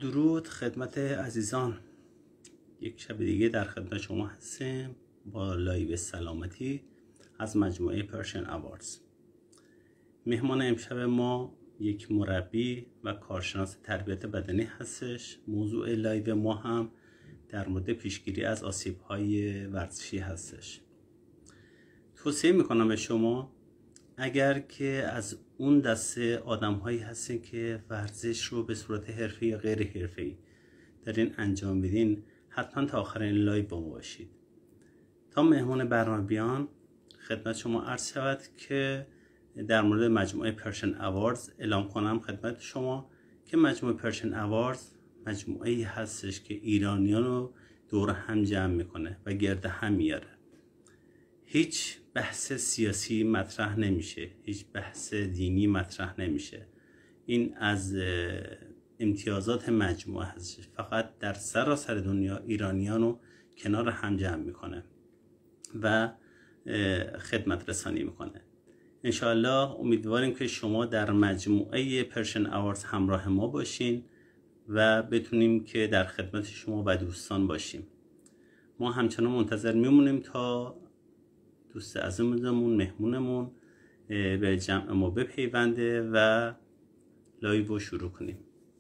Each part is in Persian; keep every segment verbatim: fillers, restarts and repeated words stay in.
درود خدمت عزیزان. یک شب دیگه در خدمت شما هستیم با لایو سلامتی از مجموعه پرشن اواردز. مهمان امشب ما یک مربی و کارشناس تربیت بدنی هستش. موضوع لایو ما هم در مورد پیشگیری از آسیب‌های ورزشی هستش. توصیه میکنم به شما اگر که از اون دسته آدم‌هایی هستین که ورزش رو به صورت حرفه‌ای یا غیر حرفه‌ای دارین انجام بدین، حتما تا آخر این لایو با ما باشید. تا مهمان برنامه بیان خدمت شما عرض شود که در مورد مجموعه پرشن اواردز اعلام کنم خدمت شما که مجموعه پرشن اواردز مجموعه‌ای هستش که ایرانیان رو دور هم جمع میکنه و گرد هم میاره. هیچ بحث سیاسی مطرح نمیشه، هیچ بحث دینی مطرح نمیشه. این از امتیازات مجموعه هست. فقط در سراسر دنیا ایرانیان رو کنار هم جمع میکنه و خدمت رسانی میکنه. انشاءالله امیدواریم که شما در مجموعه پرشن اواردز همراه ما باشین و بتونیم که در خدمت شما و دوستان باشیم. ما همچنان منتظر میمونیم تا دوست عزیزمون مهمونمون به جمع ما بپیونده و لایو رو شروع کنیم.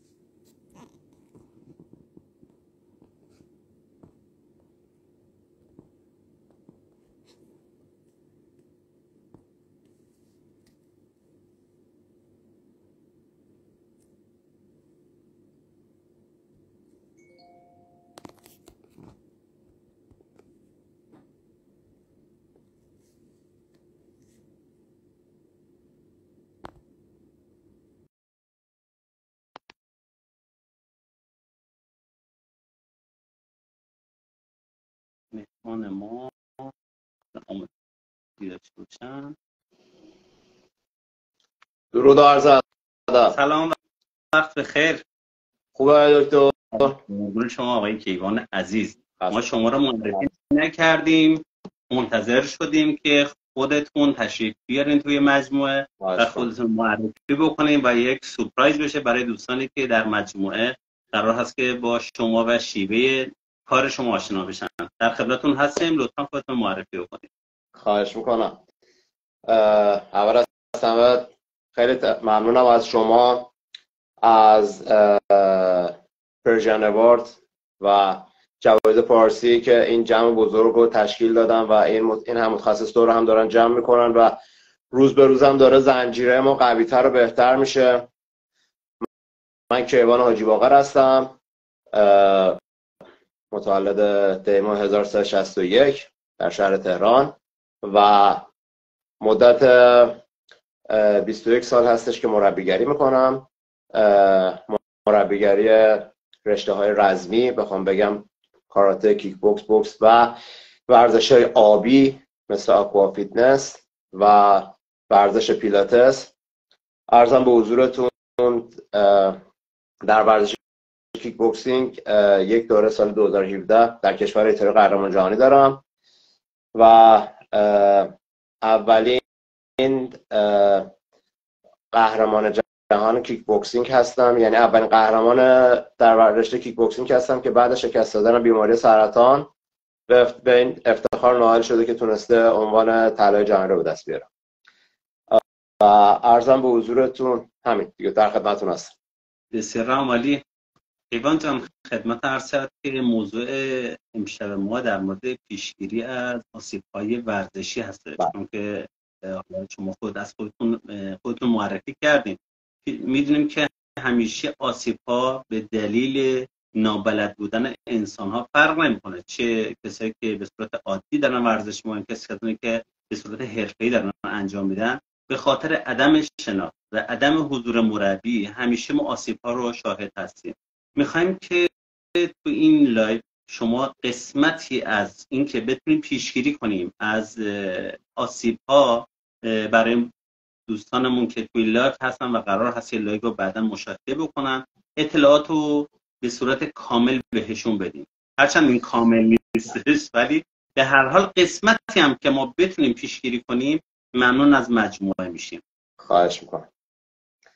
مهمان ما آمد دیدش باشن. درود و عرض ادب. سلام و وقت بخیر. خوبه دکتر؟ ممنون شما آقای کیوان عزیز. ما شما رو معرفی نکردیم، منتظر شدیم که خودتون تشریف بیارین توی مجموعه و خودتون معرفی بکنین و یک سورپرایز بشه برای دوستانی که در مجموعه قرار هست که با شما و شیوه کار شما آشنا بشن. در خدمتتون هستیم، لطفا خودتون معرفی بکنید. خواهش میکنم. اول از همه خیلی ممنونم از شما، از پرشن اواردز و جوایز پارسی که این جمع بزرگ رو تشکیل دادن و این این هم متخصص دور هم دارن جمع میکنن و روز به روز هم داره زنجیره ما قوی‌تر و بهتر میشه. من کیوان حاجی باقر هستم، متولد دی‌ماه هزار و سیصد و شصت و یک در شهر تهران و مدت بیست و یک سال هستش که مربیگری میکنم. مربیگری رشته های رزمی، بخوام بگم کاراته، کیک بوکس، بوکس و ورزش های آبی مثل آکوا فیتنس و ورزش پیلاتس. عرضم به حضورتون در ورزش کیک بوکسینگ یک دوره سال دو هزار و هفده در کشور ایتالیا قهرمان جهانی دارم و اولین قهرمان جهان کیک بوکسینگ هستم، یعنی اولین قهرمان در رشته کیک بوکسینگ هستم که بعد شکست دادن بیماری سرطان به این افتخار نائل شده که تونسته عنوان طلای جهانی رو به دست بیارم. عرضم به حضورتون همین دیگه، در خدمتتون هستم. بسیار عالی. کیوان جان خدمت عرض شد که موضوع امشب ما در مورد پیشگیری از آسیب‌های ورزشی هستش، چون که شما خود از خودتون خودتون معرفی کردین. میدونیم که همیشه آسیب‌ها به دلیل نابلد بودن انسان‌ها فرق نمی‌کنه، چه کسایی که به صورت عادی دارن ورزش می‌کنن، کسایی که به صورت حرفه‌ای دارن انجام میدن، به خاطر عدم شناخت و عدم حضور مربی همیشه ما آسیب‌ها رو شاهد هستیم. می‌خوایم که تو این لایو شما قسمتی از این که بتونیم پیشگیری کنیم از آسیب‌ها برای دوستانمون که توی لایو هستن و قرار هست که لایو رو بعدا مشاهده بکنن اطلاعات رو به صورت کامل بهشون بدیم. هرچند این کامل نیستش ولی به هر حال قسمتی هم که ما بتونیم پیشگیری کنیم ممنون از مجموعه میشیم. خواهش میکنم.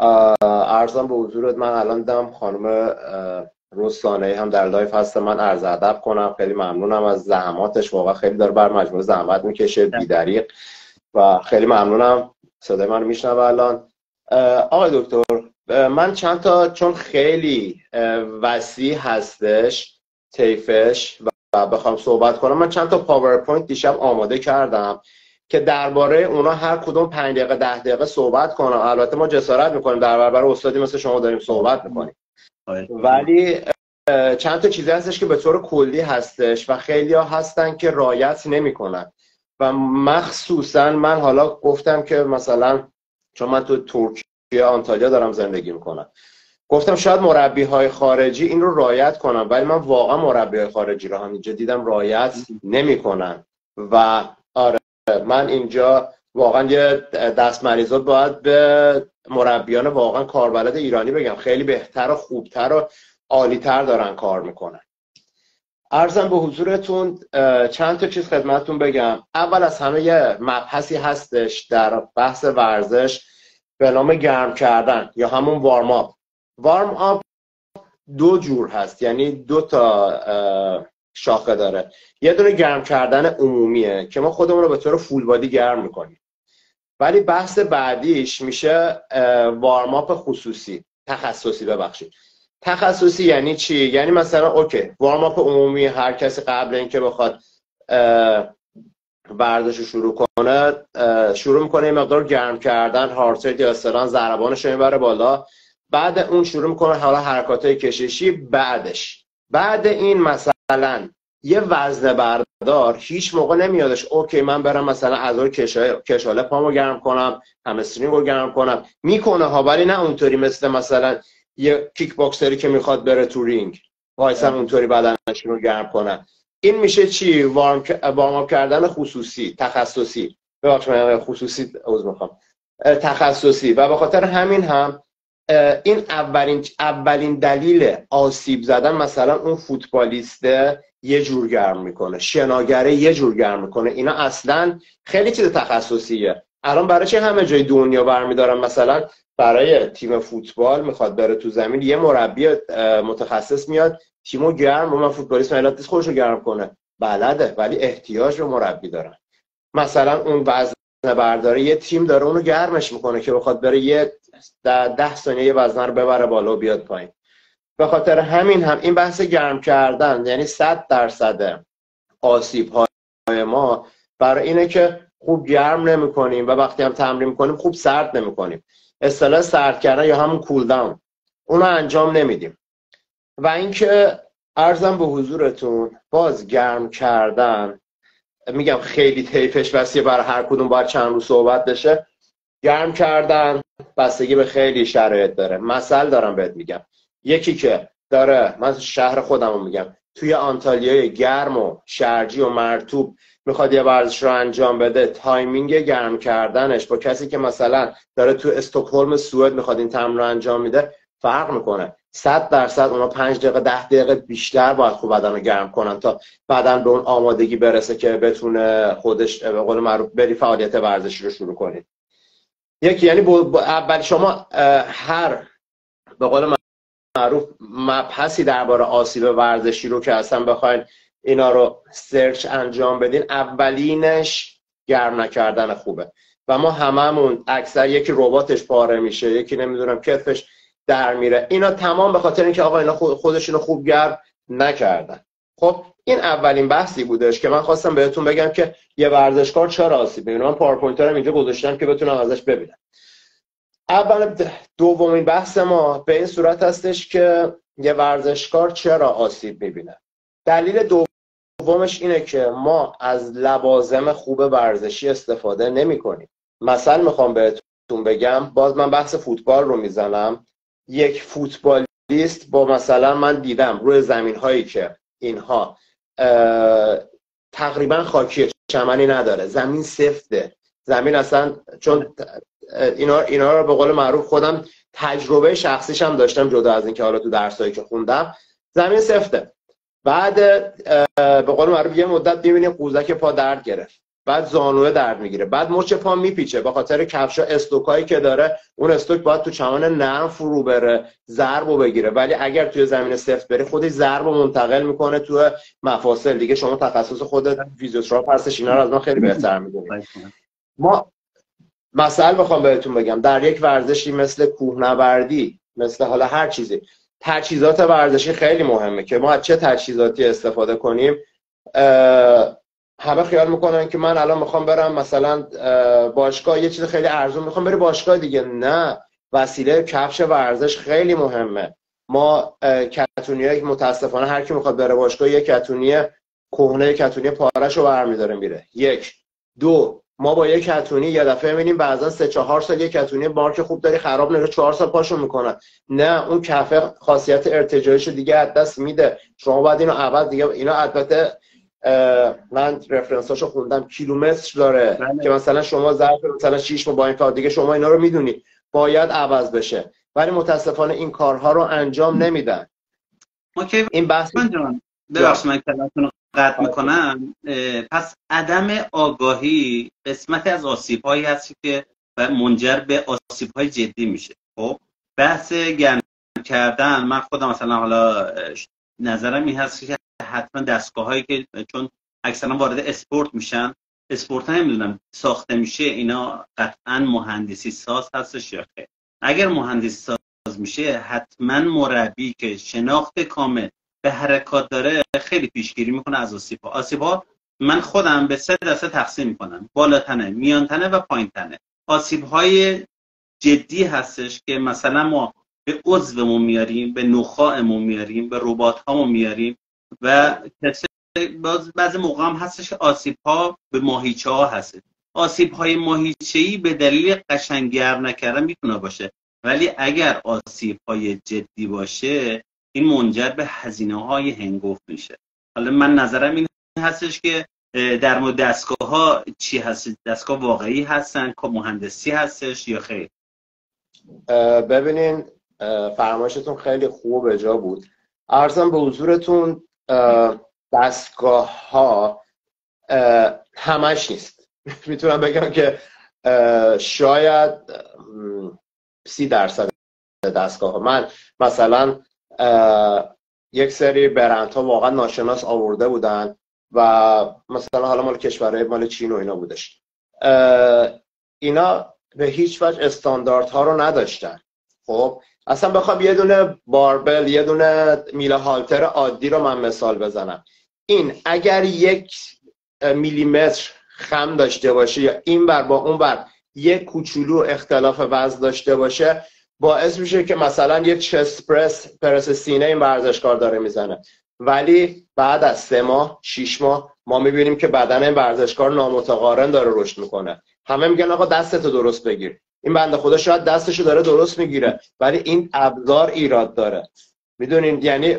عرضم به حضورت، من الان دیدم خانم رستانه‌ای هم در لایف هست، من عرض ادب کنم. خیلی ممنونم از زحماتش، واقعا خیلی داره بر مجموعه زحمت میکشه بی‌دریغ و خیلی ممنونم. صدای من میشنوه الان؟ آقای دکتر، من چند تا، چون خیلی وسیع هستش طیفش و بخوام صحبت کنم، من چند تا پاورپوینت دیشب آماده کردم که درباره اونا هر کدوم پنج دقیقه ده دقیقه صحبت کنم. البته ما جسارت میکنیم در برابر استادی مثل شما داریم صحبت میکنیم، ولی چند تا چیزی هستش که به طور کلی هستش و خیلی ها هستن که رعایت نمیکنن و مخصوصا من حالا گفتم که مثلا چون من تو ترکیه آنتالیا دارم زندگی میکنم، گفتم شاید مربی های خارجی این رو رعایت کنن، ولی من واقعا مربی های خارجی رو هم اینجا دیدم رعایت نمیکنن و آره من اینجا واقعا یه دست مریضات باید به مربیان واقعا کاربلد ایرانی بگم، خیلی بهتر و خوبتر و عالیتر دارن کار میکنن. عرضم به حضورتون چند تا چیز خدمتتون بگم. اول از همه یه مبحثی هستش در بحث ورزش به نام گرم کردن یا همون وارم آپ. وارم آپ دو جور هست، یعنی دو تا شاخه داره. یه دونه گرم کردن عمومیه که ما خودمون رو به طور فول بادی گرم میکنیم، ولی بحث بعدیش میشه وارم آپ خصوصی تخصصی. ببخشید تخصصی یعنی چی؟ یعنی مثلا اوکی وارم آپ عمومی هر کسی قبل اینکه بخواد ورزش رو شروع کنه شروع میکنه یه مقدار گرم کردن، هارت ریت یا استران ضربانش رو میبره بالا، بعد اون شروع میکنه حالا حرکاتای کششی. بعدش بعد این مثلا یه وزنه بردار هیچ موقع نمیادش اوکی من برم مثلا اعضای کشاله پامو گرم کنم، همسترینگ رو گرم کنم. میکنه ها، ولی نه اونطوری مثل مثلا یه کیک باکسری که میخواد بره تو رینگ وایسن اونطوری بدنش رو گرم کنن. این میشه چی؟ وارم وارم کردن خصوصی تخصصی. ببخشید خصوصی عذر میخوام تخصصی. و به خاطر همین هم این اولین اولین دلیل آسیب زدن مثلا اون فوتبالیسته یه جور گرم میکنه، شناگره یه جور گرم میکنه. اینا اصلا خیلی چیز تخصصیه. الان برای چه همه جای دنیا برمیدارن مثلا برای تیم فوتبال میخواد بره تو زمین یه مربی متخصص میاد تیمو گرم و من فوتبالیست ملت خودش رو گرم کنه، بلده ولی احتیاج به مربی دارن. مثلا اون وزن برداره یه تیم داره اونو گرمش میکنه که بخواد بره یه ده ثانیه یه وزن رو ببره بالا و بیاد پایین. به خاطر همین هم این بحث گرم کردن یعنی صد درصد آسیب های ما برای اینه که خوب گرم نمی کنیم و وقتی هم تمرین میکنیم خوب سرد نمی کنیم. اصطلاح سرد کردن یا همون کول داون اونو انجام نمیدیم. و اینکه عرضم به حضورتون باز گرم کردن، میگم خیلی طیفش وسیعه، برای هر کدوم باید چند روز صحبت بشه. گرم کردن بستگی به خیلی شرایط داره. مثال دارم بهت میگم، یکی که داره، من شهر خودمو میگم، توی آنتالیای گرم و شرجی و مرطوب میخواد یه ورزش رو انجام بده، تایمینگ گرم کردنش با کسی که مثلا داره تو استکهلم سوئد میخواد این تمرین رو انجام میده فرق میکنه. صد درصد اونا پنج دقیقه ده دقیقه بیشتر باید خوب بدن رو گرم کنن تا بدن به اون آمادگی برسه که بتونه خودش به قول معروف بری فعالیت ورزشی رو شروع کنید. یکی یعنی اول شما هر به قول معروف مبحثی درباره آسیب ورزشی رو که اصلا بخواید اینا رو سرچ انجام بدین، اولینش گرم نکردن خوبه. و ما هممون اکثر یکی رباتش پاره میشه، یکی نمیدونم کتفش در میره، اینا تمام به خاطر اینکه آقا اینا خودشونو خوب گرم نکردن. خب این اولین بحثی بودش که من خواستم بهتون بگم که یه ورزشکار چرا آسیب میبینه. من پاورپوینت رو اینجا گذاشتم که بتونم ازش ببینم. اول دومین بحث ما به این صورت هستش که یه ورزشکار چرا آسیب میبینه. دلیل دومش اینه که ما از لوازم خوب ورزشی استفاده نمی کنیم. مثلا میخوام بهتون بگم، باز من بحث فوتبال رو میزنم. یک فوتبالیست با مثلا من دیدم روی زمین هایی که اینها تقریبا خاکیه، چمنی نداره، زمین سفته، زمین اصلا، چون اینا اینا رو به قول معروف خودم تجربه شخصیش هم داشتم جدا از اینکه حالا تو درسایی که خوندم، زمین سفته. بعد به قول معروف یه مدت می‌بینی قوزک پا درد گرفت، بعد زانوه درد میگیره، بعد مچ پا میپیچه به خاطر کفشا استوکایی که داره، اون استوک باید تو چمن نرم فرو بره ضربو بگیره، ولی اگر توی زمین سفت بری خودش ضربو منتقل میکنه تو مفاصل دیگه. شما تخصص خودت فیزیوتراپ هستش، اینا رو از من خیلی بهتر میدونید. ما مثلا بخوام بهتون بگم در یک ورزشی مثل کوهنوردی، مثل حالا هر چیزی، تجهیزات ورزشی خیلی مهمه که ما از چه تجهیزاتی استفاده کنیم. همه خیال میکنن که من الان میخوام برم مثلا باشگاه یه چیز خیلی ارزون میخوام بری باشگاه دیگه. نه، وسیله کفش ورزش خیلی مهمه. ما کتونیایی که متاسفانه هر کی میخواد بره باشگاه یک کتونی کهنه، یک کتونی پاره‌شو برمی‌داره میره. یک دو ما با یک کتونی یه دفعه می‌بینیم بعضا سه چهار سال یک کتونی مارک خوب داری خراب نشه چهار سال پاشون میکنن. نه، اون کفه خاصیت ارتجاعیشو دیگه از دست میده. شما باید اینو عوض دیگه. اینا البته من رفرنساشو خوندم، کیلومتر داره بله. که مثلا شما ظرف مثلا شش ماه با این کار دیگه شما اینا رو میدونید باید عوض بشه، ولی متاسفانه این کارها رو انجام نمیدن. اوکی این بحث جان ببخشید من کلامتون رو قطع میکنم. پس عدم آگاهی قسمتی از آسیب‌هایی هست که منجر به آسیب‌های جدی میشه. خب بحث گرم کردن، من خودم مثلا حالا نظرم این هست که حتما دستگاه‌هایی که چون اکثرا وارد اسپورت میشن، اسپورت ها نمیدونم ساخته میشه اینا قطعا مهندسی ساز هستش یا خیر. اگر مهندسی ساز میشه حتما مربی که شناخت کامل به حرکات داره خیلی پیشگیری میکنه از آسیب‌ها. آسیب‌ها من خودم به سه دسته تقسیم میکنم: بالاتنه، میان تنه و پایین تنه. آسیب‌های جدی هستش که مثلا ما به عضومون میاریم، به نخاعمون میاریم، به رباط‌هامون میاریم و بعضی موقع هم هستش که آسیب‌ها به ماهیچه‌ها هست. آسیب‌های ماهیچه‌ای به دلیل قشنگ گرم نکردن میتونه باشه، ولی اگر آسیب‌های جدی باشه این منجر به هزینه‌های هنگفت میشه. حالا من نظرم این هستش که در مورد دستگاه‌ها چی هست؟ دستگاه واقعی هستن که مهندسی هستش یا خیر؟ ببینین فرمایشتون خیلی خوب به جا بود. عرضم به حضورتون دستگاه ها همش نیست. میتونم بگم که شاید سی درصد دستگاه ها. من مثلا یک سری برند ها واقعا ناشناس آورده بودن و مثلا حالا مال کشورهای مال چین و اینا بودش، اینا به هیچ وجه استانداردها رو نداشتن. خب اصلا بخوام یه دونه باربل، یه دونه میله هالتر عادی رو من مثال بزنم، این اگر یک میلیمتر خم داشته باشه یا این بر با اون بر یک کوچولو اختلاف وزن داشته باشه، باعث میشه که مثلا یک چست پرس پرس سینه این ورزشکار داره میزنه، ولی بعد از سه ماه شش ماه ما میبینیم که بدن این ورزشکار نامتقارن داره رشد میکنه. همه میگن آقا دستتو درست بگیر. این بنده خدا شاید دستشو داره درست میگیره ولی این ابزار ایراد داره. میدونین یعنی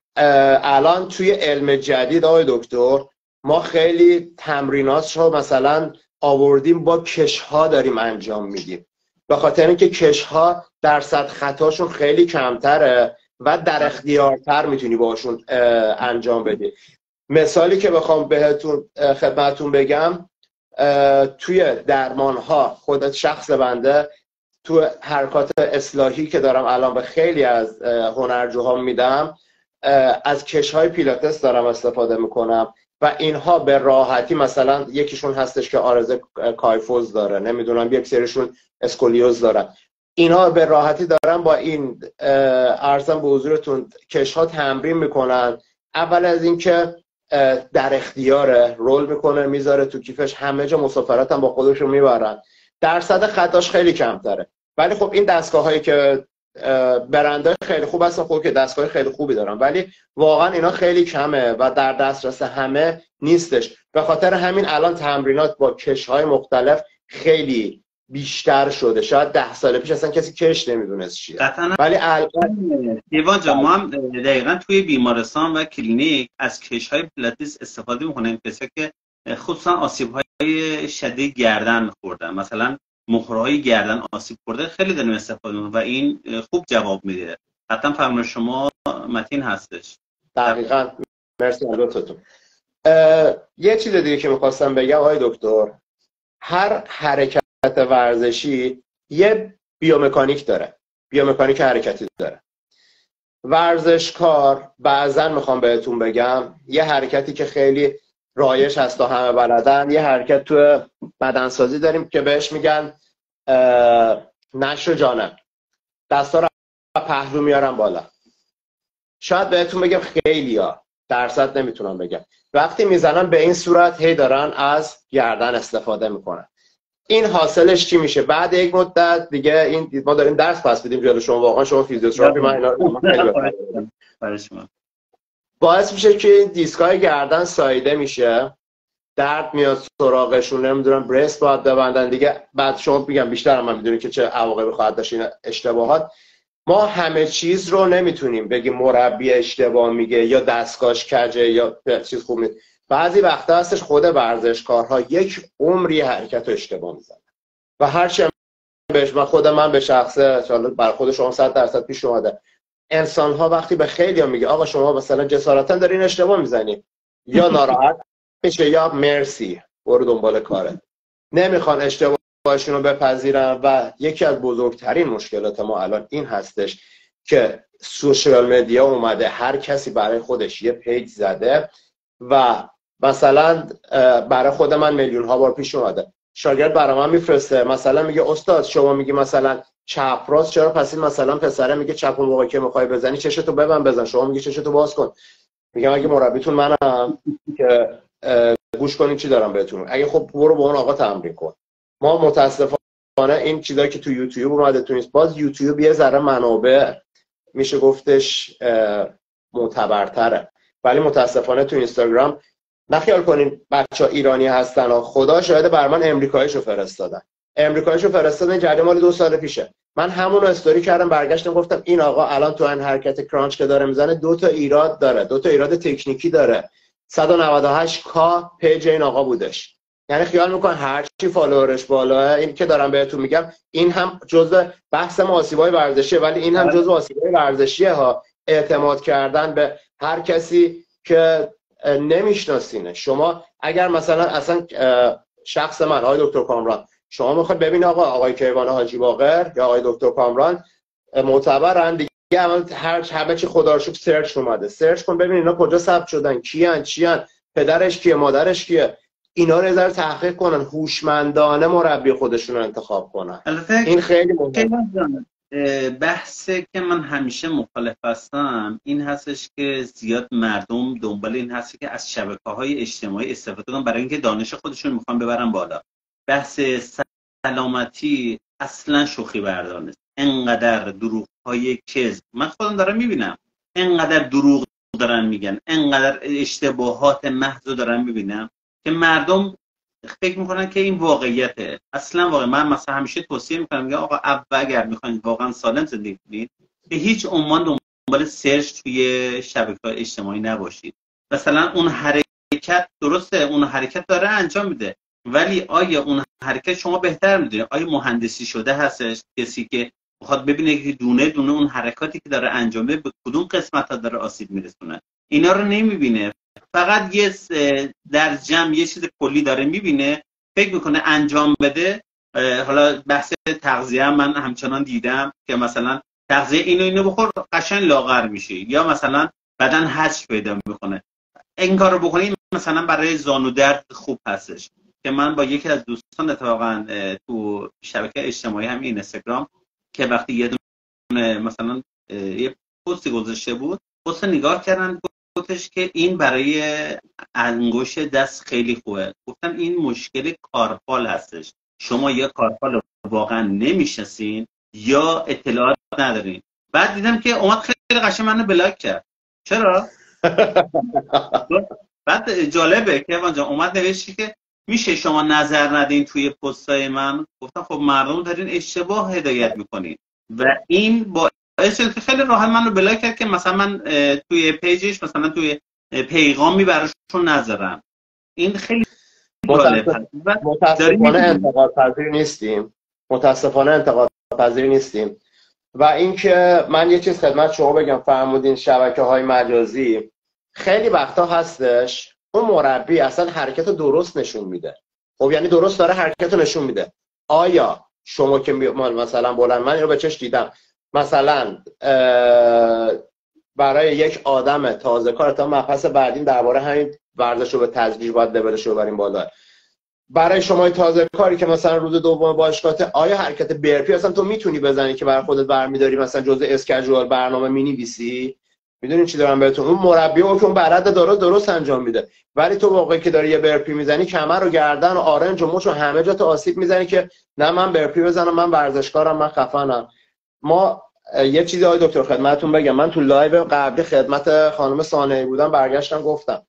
الان توی علم جدید آقای دکتر ما خیلی تمرینات رو مثلا آوردیم با کشها داریم انجام میدیم، به خاطر اینکه کشها درصد خطاشون خیلی کمتره و در اختیارتر میتونی باشون انجام بدی. مثالی که بخوام بهتون خدمتون بگم، توی درمان ها خودت شخص بنده تو حرکات اصلاحی که دارم الان به خیلی از هنرجوها میدم، از کشهای پیلاتس دارم استفاده میکنم و اینها به راحتی، مثلا یکیشون هستش که آرزه کایفوز داره، نمیدونم یک سریشون اسکولیوز دارن، اینا به راحتی دارن با این ارزم به حضورتون کشها تمرین میکنن. اول از اینکه در اختیاره، رول میکنه میذاره تو کیفش، همه جا مسافرت هم با خودشون میبرن، درصد خطاش خیلی کمتره. ولی خب این دستگاه هایی که برندهای خیلی خوب هستن، خب که دستگاه خیلی خوبی دارن، ولی واقعا اینا خیلی کمه و در دسترس همه نیستش. به خاطر همین الان تمرینات با کش های مختلف خیلی بیشتر شده. شاید ده سال پیش اصلا کسی کش نمیدونست چیه، ولی الان ایوان جان ما هم دقیقاً توی بیمارستان و کلینیک از کش های پیلاتس استفاده میکنیم، کسایی که خصوصا آسیب های شدید گردن خوردن، مثلا مهرهای گردن آسیب خورده، خیلی داریم استفاده میکنیم و این خوب جواب میده. حتما فرمایش شما متین هستش. دقیقاً. مرسی لطفتون. یه چیز دیگه که میخواستم بگم آقای دکتر، هر حرکت ورزشی یه بیومکانیک داره، بیومکانیک حرکتی داره. ورزشکار بعضا میخوام بهتون بگم یه حرکتی که خیلی رایج هست و همه بلدن، یه حرکت تو بدنسازی داریم که بهش میگن نشر جانب، دستا رو پهلو میارن بالا. شاید بهتون بگم خیلیا، درصد نمیتونم بگم، وقتی میزنن به این صورت هی دارن از گردن استفاده میکنن. این حاصلش چی میشه؟ بعد یک مدت دیگه این ما داریم درس پس بدیم جلو شما، واقعا شما فیزیوتراپی من اینا باعث میشه که این دیسکای گردن ساییده میشه، درد میاد سراغشون، نمیدونم برست باید ببندن دیگه. بعد شما میگم بیشتر هم میدونید که چه عواقبی خواهد داشت این اشتباهات. ما همه چیز رو نمیتونیم بگیم مربی اشتباه میگه یا دستگاهش کجه یا چیز خوب نیست. بعضی وقتا هستش خود ورزشکارها یک عمری حرکت رو اشتباه میزنن و هر چی بهش من خودم من به شخصه برای خود شما صد درصد پیش اومده. انسان ها وقتی به خیلی هم میگه آقا شما مثلا جسارتا دارین اشتباه میزنی، یا ناراحت میشه یا مرسی برو دنبال کارت، نمیخوان اشتباهشون رو بپذیرن. و یکی از بزرگترین مشکلات ما الان این هستش که سوشال مدیا اومده، هر کسی برای خودش یه پیج زده و مثلا برای خود من میلیون ها بار پیش اومده شاگرد برای من میفرسته، مثلا میگه استاد شما میگی مثلا چپ راست، چرا پس این مثلا پسره میگه چپ اون موقع که میخوای بزنی چشتو ببند بزن، شما میگی چشتو باز کن. میگم اگه مربیتون منم که گوش کنین چی دارم بهتون، اگه خب برو با اون آقا تمرین کن. ما متاسفانه این چیزایی که تو یوتیوب اومده تو نیست. باز یوتیوب یه ذره منابع میشه گفتش معتبرتره، ولی متاسفانه تو اینستاگرام نخیال کنین بچه‌ها ایرانی هستن و خدا شاهد بر من امریکاییشو فرستادن امریکاییشو فرستادن جریان مال دو سال پیشه. من همون رو استوری کردم برگشتم گفتم این آقا الان تو این حرکت کرانچ که داره میزنه دو تا ایراد داره، دو تا ایراد تکنیکی داره. صد و نود و هشت کا پیج این آقا بودش. یعنی خیال میکن هر چی فالوورش بالاه، این که دارم بهتون میگم این هم جزء بحث ما آسیبای ورزشیه، ولی این هم جزء آسیبای ورزشیه ها، اعتماد کردن به هر کسی که نمیشناسینه. شما اگر مثلا اصلا شخص من آقای دکتر کامران شما میخواید ببین آقا آقای کیوان حاجی باقر یا آقای دکتر کامران معتبرن دیگه، هر همه چی خدا رو شکر سرچ اومده، سرچ کن ببین اینا کجا ثبت شدن، کیان چیان، پدرش کیه، مادرش کیه، اینا رو یه ذره تحقیق کنن، هوشمندانه مربی خودشون رو انتخاب کنن. این خیلی مهمه. بحث که من همیشه مخالف هستم این هستش که زیاد مردم دنبال این هست که از شبکه‌های اجتماعی استفاده کنن برای اینکه دانش خودشون میخوان ببرن بالا. بحث سلامتی اصلا شوخی بردار نیست. انقدر دروغ‌های کذب من خودم دارم میبینم، انقدر دروغ دارن میگن، انقدر اشتباهات محض دارن میبینم که مردم فکر میکنن که این واقعیته. اصلا واقعا من مثلا همیشه توصیه میکنم میگم آقا اگر میخواین واقعا سالم زندگی کنید به هیچ عنوان دنبال سرچ توی شبکه‌های اجتماعی نباشید. مثلا اون حرکت درسته، اون حرکت داره انجام میده، ولی آیا اون حرکت شما بهتر میدونید آیا مهندسی شده هستش؟ کسی که میخواد ببینه که دونه دونه اون حرکاتی که داره انجام میده به کدوم قسمت‌ها داره آسیب میرسونه، اینا رو نمیبینه. فقط یه در جمع یه چیز کلی داره میبینه، فکر میکنه انجام بده. حالا بحث تغذیه هم من همچنان دیدم که مثلا تغذیه اینو اینو بخور قشنگ لاغر میشی، یا مثلا بدن هش پیدا میکنه. این کارو بکنی مثلا برای زانو درد خوب هستش. که من با یکی از دوستان اتفاقا تو شبکه اجتماعی هم اینستاگرام که وقتی یه دونه مثلا یه پستی گذاشته بود، پست نگاه کردن گفتش که این برای انگشت دست خیلی خوبه. گفتم این مشکل کارپال هستش، شما یا کارپال واقعا نمیشناسین یا اطلاعات ندارین. بعد دیدم که اومد خیلی قشنگ منو بلاک کرد. چرا؟ بعد جالبه که وانجا اومد نوشتی که میشه شما نظر ندین توی پستای من. گفتم خب مردم دارین اشتباه هدایت میکنین و این با خیلی راحت منو بلاک کرد که مثلا من توی پیجش مثلا توی پیغامی براشون نذارم. این خیلی جالبه. متاسفانه انتقاد پذیر نیستیم متاسفانه انتقاد پذیر نیستیم و اینکه من یه چیز خدمت شما بگم، فرمودین شبکه‌های مجازی خیلی وقتا هستش اون مربی اصلا حرکت درست نشون میده. خب یعنی درست داره حرکت رو نشون میده. آیا شما که مثلا بولن، من اینو به چش دیدم، مثلا برای یک آدم تازه کار، تا مبحث بعدیم درباره همین ورزش رو به تدریج باید لولش رو ببریم بالا، برای شما تازه کاری که مثلا روز دوم باشگاهت، آیا حرکت برپی اصلا تو میتونی بزنی که برای خودت برمیداری مثلا جزء اسکیجول برنامه مینویسی؟ میدونین چی دارم بهتون؟ اون مربی اون که اون بلد درست درست انجام میده، ولی تو موقعی که داری یه برپی میزنی کمر و گردن و آرنج و مچ و همه جا تو آسیب میزنی که نه من برپی بزنم، من ورزشکارم، من خفنم. ما یه چیزی آقای دکتر خدمتتون بگم، من تو لایو قبلی خدمت خانم صانعی بودم، برگشتم گفتم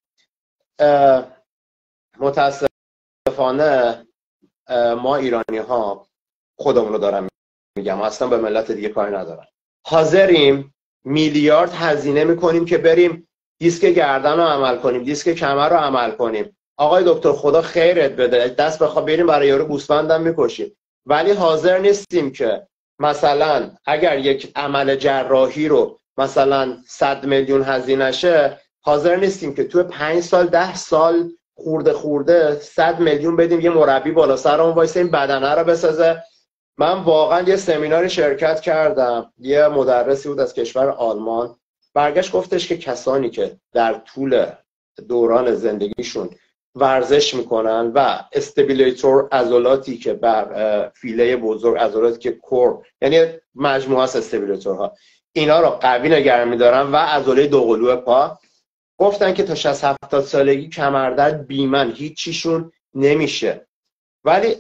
متاسفانه ما ایرانی ها خودمون رو دارم میگم، اصلا به ملت دیگه کاری ندارم، حاضریم میلیارد هزینه میکنیم که بریم دیسک گردن رو عمل کنیم، دیسک کمر رو عمل کنیم. آقای دکتر خدا خیرت بده، دست بخواه بریم برای یارو گوسفندم میکشیم، ولی حاضر نیستیم که مثلا اگر یک عمل جراحی رو مثلا صد میلیون هزینه شه، حاضر نیستیم که تو پنج سال ده سال خورده خورده صد میلیون بدیم یه مربی بالا سرمون وایسه این بدنه رو بسازه. من واقعا یه سمیناری شرکت کردم، یه مدرسی بود از کشور آلمان، برگشت گفتش که کسانی که در طول دوران زندگیشون ورزش میکنن و استیبیلیتور عضلاتی که بر فیله بزرگ، عضلاتی که کور، یعنی مجموعه از استیبیلیتورها، اینا رو قوی نگه میدارن و عضله دوقلو پا، گفتن که تا شصت هفتاد سالگی کمردرد بیمن هیچ چیشون نمیشه. ولی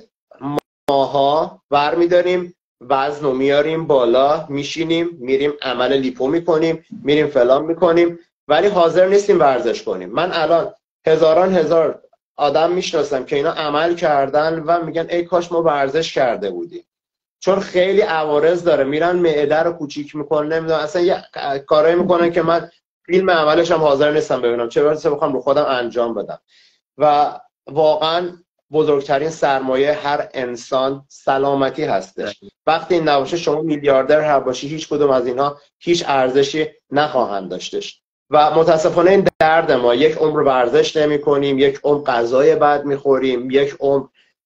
ماها برمیداریم وزن رو میاریم بالا، میشینیم میریم عمل لیپو میکنیم، میریم فلان میکنیم، ولی حاضر نیستیم ورزش کنیم. من الان هزاران هزار آدم میشناسم که اینا عمل کردن و میگن ای کاش ما ورزش کرده بودیم، چون خیلی عوارض داره، میرن معده رو کوچیک میکنن، نمیدونم اصلا یه کارایی میکنن که من فیلم عملش هم حاضر نیستم ببینم، چه برسه بخوام رو خودم انجام بدم. و واقعا بزرگترین سرمایه هر انسان سلامتی هستش. وقتی این نباشه شما میلیاردر هر باشی، هیچ کدوم از اینها هیچ ارزشی نخواهند داشتش. و متاسفانه این درد ما، یک عمر ورزش نمی کنیم، یک عمر غذای بد میخوریم، یک عمر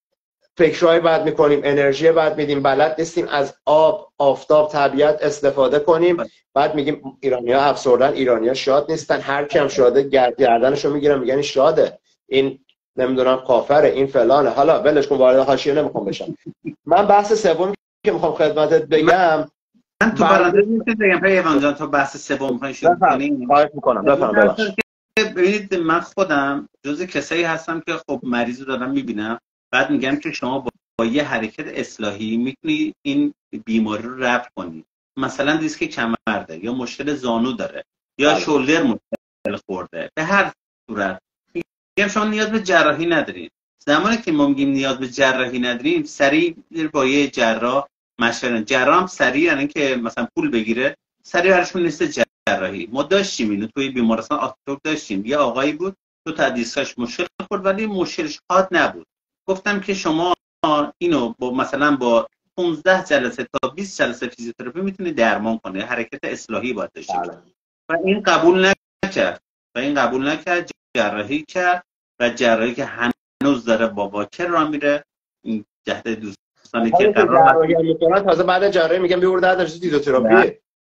فکرهای بد میکنیم، انرژی بد میدیم، بلد نیستیم از آب، آفتاب، طبیعت استفاده کنیم. بعد میگیم ایرانی‌ها افسردن، ایرانی‌ها شاد نیستن، هر کی هم شاده گردنشو میگیرن میگن این شاده، این نمیدونم کافره، این فلانه. حالا ولش کن، وارد حاشیه نمیخوام بشم. من بحث سوم که میخوام خدمتت بگم، من تو پرانتز میتونم بگم پیمان جان، تو بحث سوم میخوای شروع کنیم؟ خواهش میکنم، بفهم. ببخشید. ببینید من خودم جزء کسایی هستم که خب مریض رو دارم میبینم، بعد میگم که شما با, با یه حرکت اصلاحی میتونی این بیماری رو رفع کنی. مثلا دیسک کمر داره یا مشکل زانو داره یا شولدر مشکل خورده، به هر صورت میگم شما نیاز به جراحی ندارین. زمانی که ما میگیم نیاز به جراحی نداریم، سریع با یه جراح مشورت، جراح هم سریع یعنی که مثلا پول بگیره، سریع براشون لیست جراحی. ما داشتیم اینو توی بیمارستان آتاتورک داشتیم، یه آقایی بود تو تدریسش مشکل خورد ولی مشکلش حاد نبود. گفتم که شما اینو با مثلا با پانزده جلسه تا بیست جلسه فیزیوتراپی میتونید درمان کنه، حرکت اصلاحی باید داشته باشه. و این قبول نکرد و این قبول نکرد جراحی کرد و جراحی که هنوز داره با واکر را میره. این جهت دوستانی که قرار میکنن تازه بعد جراحی میگم بیور در فیزیوتراپی،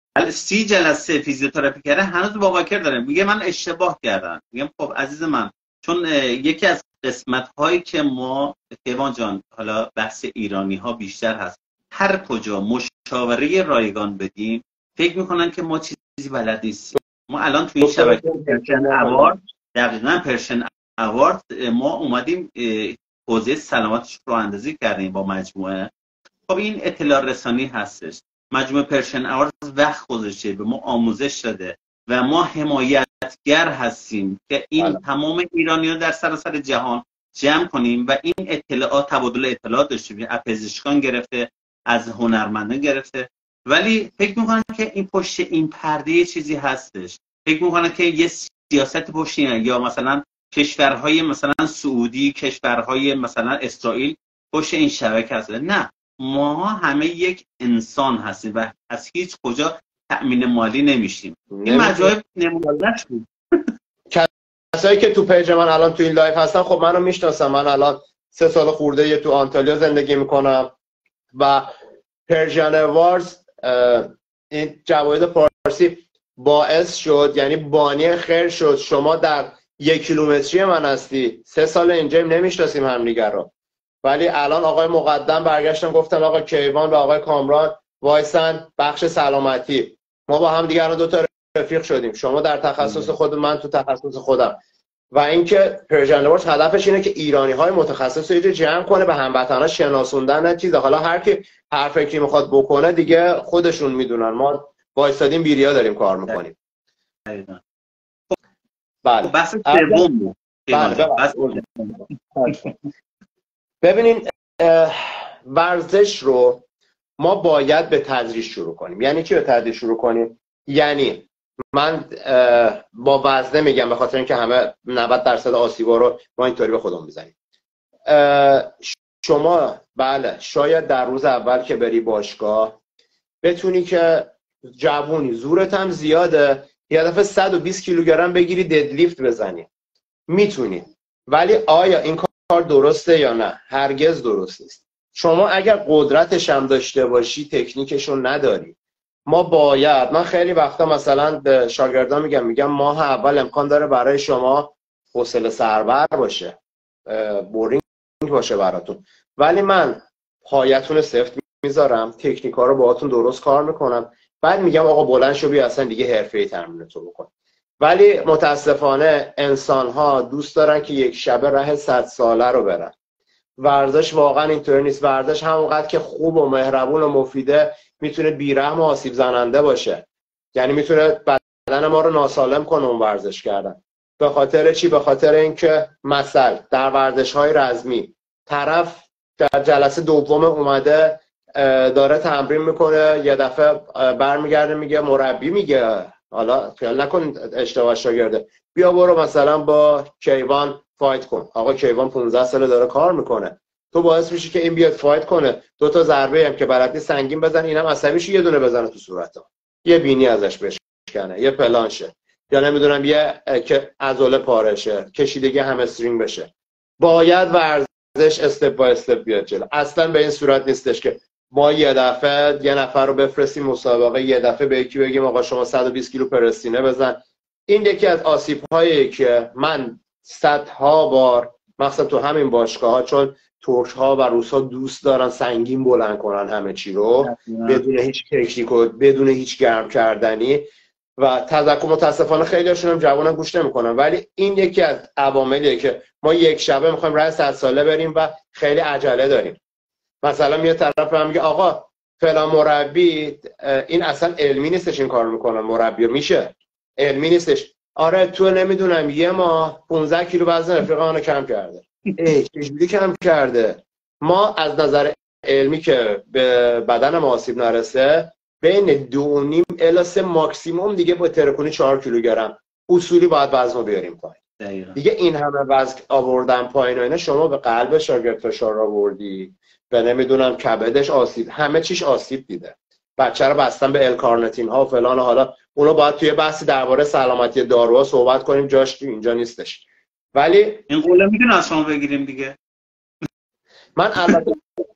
سی جلسه فیزیوتراپی کرده هنوز با واکر داره. میگه من اشتباه کردم. میگم خب عزیز من، چون یکی از قسمت هایی که ما پیمان جان، حالا بحث ایرانی ها بیشتر هست، هر کجا مشاوره رایگان بدیم فکر میکنن که ما چیزی بلد نیستیم. ما الان توی این شبکه پرشن اوارد، دقیقاً پرشن اوارد، ما اومدیم حوزه سلامتش رو اندازی کردیم با مجموعه. خب این اطلاع رسانی هستش. مجموعه پرشن اوارد وقت گذاشته به ما آموزش داده و ما حمایتگر هستیم که این بله. تمام ایرانیان در سراسر جهان جمع کنیم و این اطلاعات، تبادل اطلاعات داشته باشیم. از پزشکان گرفته، از هنرمندان گرفته. ولی فکر میکنن که این پشت این پرده چیزی هستش. فکر میکنن که یه سیاست پشت اینه، یا مثلا کشورهای مثلا سعودی، کشورهای مثلا اسرائیل پشت این شبکه هست. نه، ما همه یک انسان هستیم و از هیچ کجا تأمین مالی نمیشیم. این مجموعه نمونهش بود. کسایی که تو پیج من الان تو این لایف هستن خب منو میشناسن. من الان سه سال خورده یه تو آنتالیا زندگی میکنم و پرژن اوارز این جوایز پارسی باعث شد، یعنی بانی خیر شد شما در یک کیلومتری من هستی. سه سال اینجا نمیشناسیم همدیگر رو، ولی الان آقای مقدم برگشتن گفتن آقا کیوان و آقای کامران وایسن بخش سلامتی، ما با هم دیگر دو تا رفیق شدیم، شما در تخصص خود، من تو تخصص خودم. و اینکه پرژن اوارز هدفش اینه که ایرانی های متخصص رو جمع کنه، به هموطنا شناسوندن چیز. حالا هر کی هر فکری میخواد بکنه دیگه خودشون میدونن، ما وایسادیم بیریا داریم کار میکنیم. بله بحث سوم. ببینین ورزش رو ما باید به تدریج شروع کنیم. یعنی چی به تدریج شروع کنیم؟ یعنی من با وزنه میگم، به خاطر اینکه همه نود درصد آسیبا رو ما اینطوری به خودمون میزنیم. شما بله شاید در روز اول که بری باشگاه بتونی که جوونی زورت هم زیاده یه دفعه صد و بیست کیلوگرم بگیری ددلیفت بزنی، میتونی. ولی آیا این کار درسته یا نه؟ هرگز درست نیست. شما اگر قدرتش هم داشته باشی تکنیکشو نداری. ما باید، من خیلی وقتا مثلا به شاگردان میگم میگم ماه اول امکان داره برای شما حوصله سربر باشه، بورینگ باشه براتون، ولی من پایتون سفت میذارم، تکنیکا رو باهاتون درست کار میکنم، بعد میگم آقا بلند شو بیا اصلا دیگه حرفه‌ای تمرین تو بکن. ولی متاسفانه انسان ها دوست دارن که یک شبه راه صد ساله رو برن. ورزش واقعا اینطوری نیست. ورزش همونقدر که خوب و مهربون و مفیده میتونه بیرحم و آسیب زننده باشه. یعنی میتونه بدن ما رو ناسالم کنه اون ورزش کردن. به خاطر چی؟ به خاطر اینکه مثلا در ورزش های رزمی طرف در جلسه دوم اومده داره تمرین میکنه، یه دفعه برمیگرده میگه مربی میگه، حالا خیال نکن اشتباه شاگرده، بیا برو مثلا با کیوان فایت کن. آقا کیوان پانزده ساله داره کار میکنه، تو باعث میشی که این بیاد فایت کنه، دو تا ضربه هم که بلدی سنگین بزن، اینم عصبیش یه دونه بزنه تو صورته، یه بینی ازش بشکنه، یه پلانشه، یا نمیدونم یه که عضله پاره شه، کشیدگی همسترینگ بشه. باید ورزش استپ بای استپ بیاد جلو. اصلا به این صورت نیستش که ما یه دفعه یه نفر رو بفرستیم مسابقه، یه دفعه به یکی بگیم آقا شما صد و بیست کیلو پرستینه بزن. این یکی از آسیب‌هایی که من صدها بار مثلا تو همین باشگاه‌ها، چون ترک‌ها و روس‌ها دوست دارن سنگین بلند کنن همه چی رو بدون هیچ تکنیک و بدون هیچ گرم کردنی، و تذکر متاسفانه خیلی هاشون هم جوانان گوش نمی‌کنن. ولی این یکی از عواملیه که ما یک شبه می‌خوایم راه صد ساله بریم و خیلی عجله داریم. مثلا یه طرف هم میگه آقا فلان مربی این اصلا علمی نیستش این کار میکنه، مربی میشه علمی نیستش. آره تو نمیدونم یه ماه پانزده کیلو وزن رفیقانو کم کرده. ای چجوری کم کرده؟ ما از نظر علمی که به بدن ما آسیب نرسه بین دو و نیم الی سه ماکسیموم دیگه با ترکونی چهار کیلوگرم اصولی باید وزن رو بیاریم پایین. دیگه این همه وزن آوردن پایین و اینا، شما به قلب شاگرد فشار آوردی، به نمیدونم کبدش آسیب، همه چیش آسیب دیده. بچه رو بستن به الکارنتین ها و فلان. حالا اونو باید توی بحثی درباره سلامتی داروها صحبت کنیم، جاش اینجا نیستش. ولی این قوله میدونه از شما بگیریم دیگه. من البته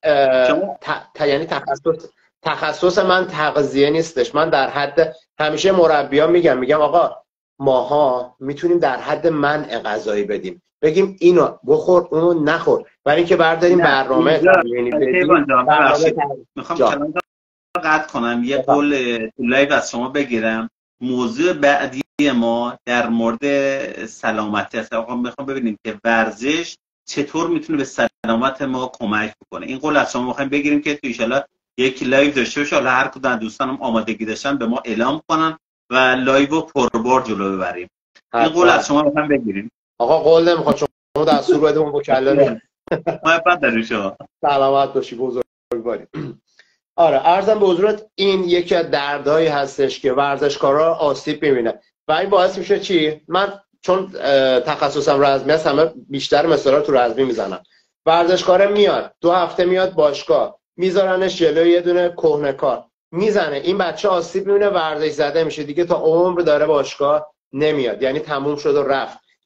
ت... یعنی تخصص تخصص من تغذیه نیستش. من در حد همیشه مربی‌ها میگم میگم آقا ماها میتونیم در حد منع غذایی بدیم، بگیم اینو بخور اونو نخور، برای اینکه برداریم برنامه تمرینی بدیم. میخوام کلام قطع کنم، یه قول تو لایو از شما بگیرم. موضوع بعدی ما در مورد سلامتی است. آقا میخوام ببینیم که ورزش چطور میتونه به سلامت ما کمک بکنه. این قول از شما میخوایم بگیریم که تو ان شاءالله یک لایو داشته باشه، حالا هر کدوم دوستانم آمادگی داشتن به ما اعلام کنن و لایو پربار جلو ببریم. این قول از شما میخوایم بگیریم. آقا قول نمیخواد، شما دستور بده اون وکلا. محبت داریم شما. سلامت باشی بزرگواری. آره عرضم به حضورت این یکی از دردهایی هستش که ورزشکارا آسیب میبینه و این باعث میشه چی؟ من چون تخصصم رزمی است همه بیشتر مثلا تو رزمی میزنم. ورزشکار میاد دو هفته میاد باشگاه، میذارنش جلوی یه دونه کهنه‌کار میزنه، این بچه آسیب میبینه، ورزش زده میشه دیگه، تا عمر داره باشگاه نمیاد، یعنی تموم شد و رفت.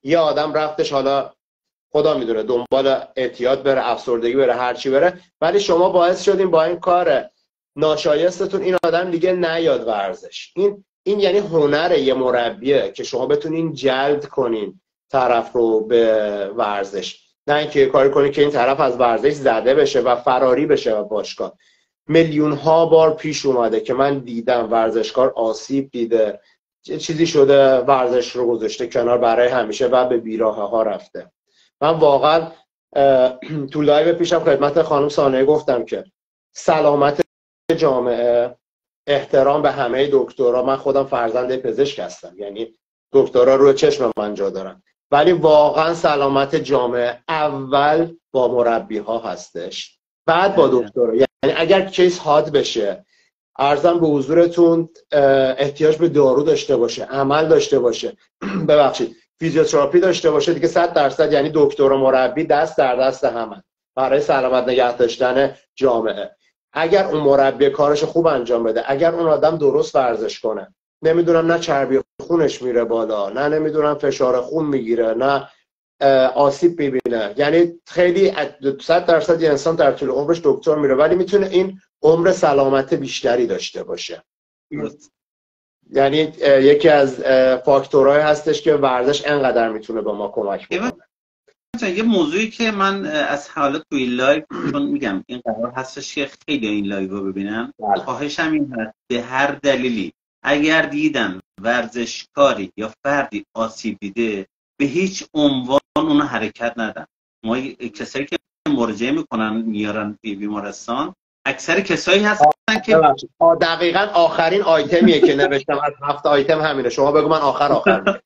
یه آدم رفتش حالا خدا میدونه دنبال اعتیاد بره، افسردگی بره، هر چی بره، ولی شما باعث شدین با این کار ناشایستتون این آدم دیگه نیاد ورزش. این این یعنی هنر یه مربیه که شما بتونین جلد کنین طرف رو به ورزش، نه اینکه کاری کنین که این طرف از ورزش زده بشه و فراری بشه و باشگاه. میلیون ها بار پیش اومده که من دیدم ورزشکار آسیب دیده، چیزی شده ورزش رو گذاشته کنار برای همیشه و به بیراهه ها رفته. من واقعا تو لایو پیشم خدمت خانم سانحه گفتم که سلامت جامعه، احترام به همه دکترها، من خودم فرزند پزشک هستم، یعنی دکترها روی چشم من جا دارن، ولی واقعا سلامت جامعه اول با مربی ها هستش، بعد با دکترها. یعنی اگر کیس حاد بشه، عرضم به حضورتون، احتیاج به دارو داشته باشه، عمل داشته باشه ببخشید فیزیوتراپی داشته باشه، دیگه صد درصد یعنی دکتر و مربی دست در دست همن برای سلامت نگه داشتن جامعه. اگر اون مربی کارش خوب انجام بده، اگر اون آدم درست ورزش کنه، نمیدونم نه چربی خونش میره بالا، نه نمیدونم فشار خون میگیره، نه آسیب میبینه، یعنی خیلی صد درصد یه انسان در طول عمرش دکتر میره ولی میتونه این عمر سلامت بیشتری داشته باشه. یعنی یکی از فاکتورهای هستش که ورزش انقدر میتونه به ما کمک بکنه. یه موضوعی که من از حالا توی لایو چون میگم این قرار هستش که خیلی این لایو رو ببینم، خواهشم این هست به هر دلیلی اگر دیدن ورزشکاری یا فردی آسیب دیده به هیچ عنوان اون حرکت ندن. ما کسایی که مراجعه میکنن میارن توی بیمارستان اکثر کسایی هستن که دقیقاً آخرین آیتمیه که نوشتم از هفت آیتم همینه، شما بگو من آخر آخر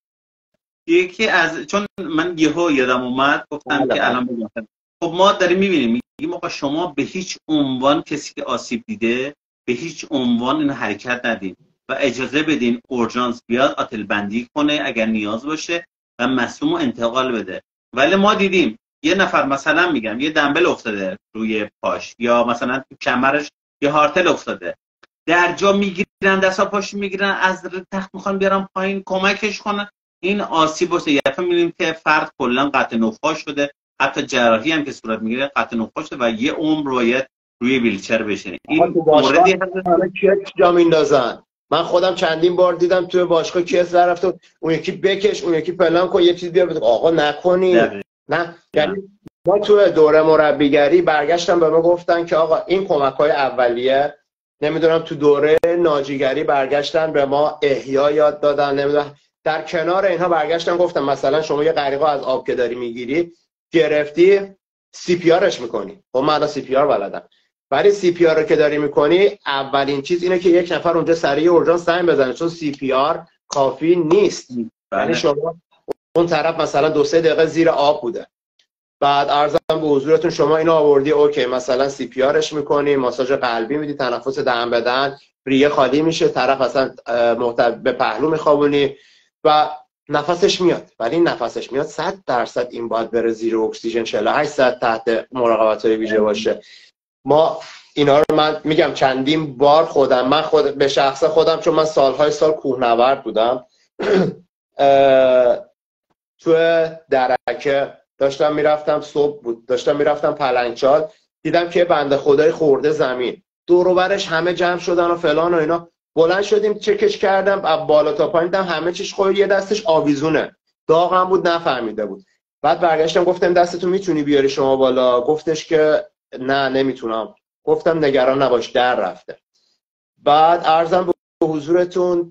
یکی از چون من یهو یادم اومد گفتم که الان بگم. خب ما داریم میبینیم میگیم آقا شما به هیچ عنوان کسی که آسیب دیده به هیچ عنوان این حرکت ندین و اجازه بدین اورژانس بیاد آتل بندی کنه اگر نیاز باشه و مصدوم انتقال بده. ولی ما دیدیم یه نفر مثلا میگم یه دنبل افتاده روی پاش یا مثلا تو کمرش یه هارتل افتاده، در جا میگیرن دستا پاش میگیرن از تخت میخوان بیارن پایین کمکش کنن، این آسیب باشه. یه دفعه میبینیم که فرد کلا قطع نخاع شده، حتی جراحی هم که صورت میگیره قطع نخاع شده و یه عمر باید روی ویلچر بشینه. این موردی هست که جا میندازن. من خودم چندین بار دیدم توی باشگاه کیس رفت اون یکی بکش اون یکی پلان کن یه چیز بیار بده. آقا نکنی ده. نه یعنی ما توی دوره مربیگری برگشتن به ما گفتن که آقا این کمک‌های اولیه، نمیدونم تو دوره ناجیگری برگشتن به ما احیا یاد دادن، نمیدونم در کنار اینها برگشتن گفتن مثلا شما یه غریقه از آب که داری میگیری گرفتی سی پی آرش میکنی. خب من سی پی آر بلدم، ولی سی پی آر رو که داری میکنی اولین چیز اینه که یک نفر اونجا سریع اورژانس زنگ بزنه، چون سی پی آر کافی نیست. بله. یعنی شما اون طرف مثلا دو سه دقیقه زیر آب بوده، بعد عرضم به حضورتون شما اینو آوردی اوکی مثلا سی پی آرش میکنی، ماساژ قلبی میدی، تنفس دهن به دهن، ریه خالی میشه، طرف اصلا به پهلو میخوابونی و نفسش میاد. ولی نفسش میاد صد درصد این باید بره زیر اکسیژن چهل و هشت ساعت تحت مراقبت‌های ویژه باشه. ما اینا رو من میگم چندین بار خودم من خود به شخص خودم چون من سالهای سال کوهنورد بودم تو درکه داشتم میرفتم، صبح بود داشتم میرفتم پلنگچال، دیدم که بنده خدای خورده زمین، دور و برش همه جمع شدن و فلان و اینا. بلند شدیم چکش کردم از بالا تا پایین دیدم همه چیش خود، یه دستش آویزونه داغم بود نفهمیده بود. بعد برگشتم گفتم دستتو میتونی بیاری شما بالا؟ گفتش که نه نمیتونم. گفتم نگران نباش در رفته. بعد عرضم به حضورتون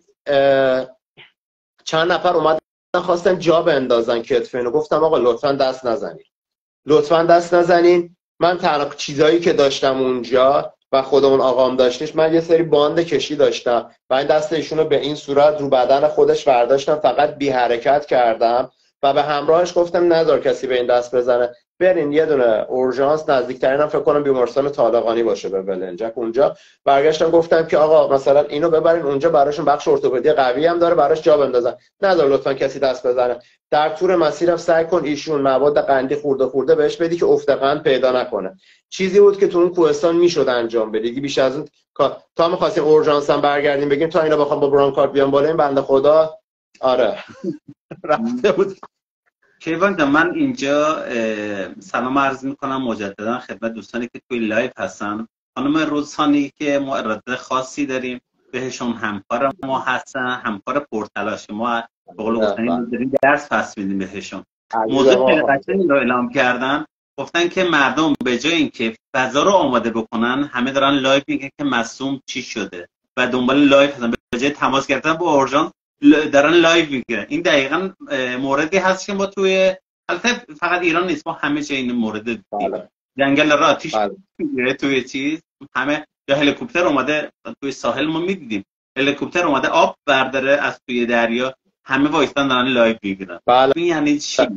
چند نفر اومدن خواستن جا بندازن کتفینو، گفتم آقا لطفا دست نزنین، لطفا دست نزنین. من تنها چیزایی که داشتم اونجا و خودمون آقام داشتش، من یه سری باند کشی داشتم و این دست ایشونو به این صورت رو بدن خودش برداشتم، فقط بی حرکت کردم و به همراهش گفتم نذار کسی به این دست بزنه، برین یه دونه اورژانس نزدیکترینم فکر کنم بیمارستان طالقانی باشه به بلنجک اونجا. برگشتم گفتم که آقا مثلا اینو ببرین اونجا، براشون بخش ارتوپدی قوی هم داره، براش جا بندازن، نذار لطفا کسی دست بزنه. در طول مسیرم سعی کن ایشون مواد قندی خورده خورده بهش بدی که افت قند پیدا نکنه. چیزی بود که تو اون کوهستان میشد انجام بدی. بیش از اون تا می‌خواستیم اورژانس هم برگردیم بگیم تا اینا بخوام با برانکارد بیام بالا، این بنده خدا آره رفته بود کیوان جان، من اینجا سلام عرض میکنم مجددا خدمت دوستانی که توی لایو هستن. خانم روزخانی که ما اراده خاصی داریم بهشون، همکار ما هستن، همکار پرتلاش ما، به قول گفتنی داریم درس پس میدیم بهشون. موضوع خیلی قشنگی رو اعلام کردن، گفتن که مردم به جای اینکه فضا رو آماده بکنن همه دارن لایو میگن که مصوم چی شده و دنبال لایو هستن، به جای تماس گرفتن با اورژانس دارن لایو میگیرن. این دقیقاً موردی هست که ما توی، البته فقط ایران نیست، ما همه جای این مورد دیدیم. جنگل را آتیش میگیره توی چیز، همه یا هلیکوپتر اومده توی ساحل ما میدیدیم، هلیکوپتر اومده آب برداره از توی دریا، همه وایستان دارن لایو میگیرن. این یعنی چی؟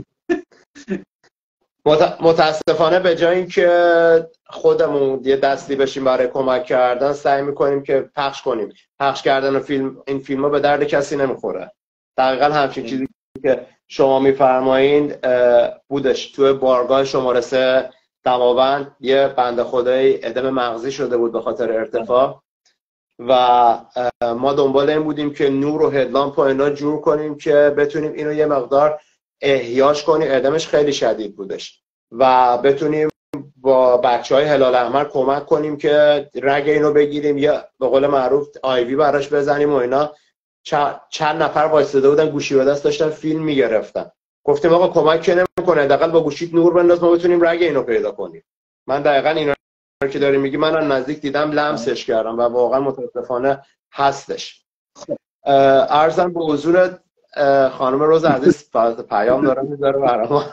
متاسفانه به جای اینکه خودمون یه دستی بشیم برای کمک کردن، سعی میکنیم که پخش کنیم. پخش کردن فیلم، این فیلم ها به درد کسی نمیخوره. دقیقا همچین چیزی که شما میفرمایین بودش. توی بارگاه شماره سه دماوند یه بنده خدایی ادم مغزی شده بود به خاطر ارتفاع و ما دنبال این بودیم که نور و هدلامپ و اینا جور کنیم که بتونیم اینو یه مقدار احیاش کنیم. ادمش خیلی شدید بودش و بتونیم با بچه های هلال احمر کمک کنیم که رگ اینو بگیریم یا به قول معروف آیوی براش بزنیم و اینا. چند نفر وایساده بودن گوشی به دست داشتن فیلم میگرفتن. گفتیم آقا کمک که نمیکنه، حداقل با گوشیت نور بنداز ما بتونیم رگ اینو پیدا کنیم. من دقیقاً اینا که داری میگی من از نزدیک دیدم، لمسش کردم و واقعا متاسفانه هستش. عرضم به حضور خانم روز عزیز، پیام دارم میذاره برای ما.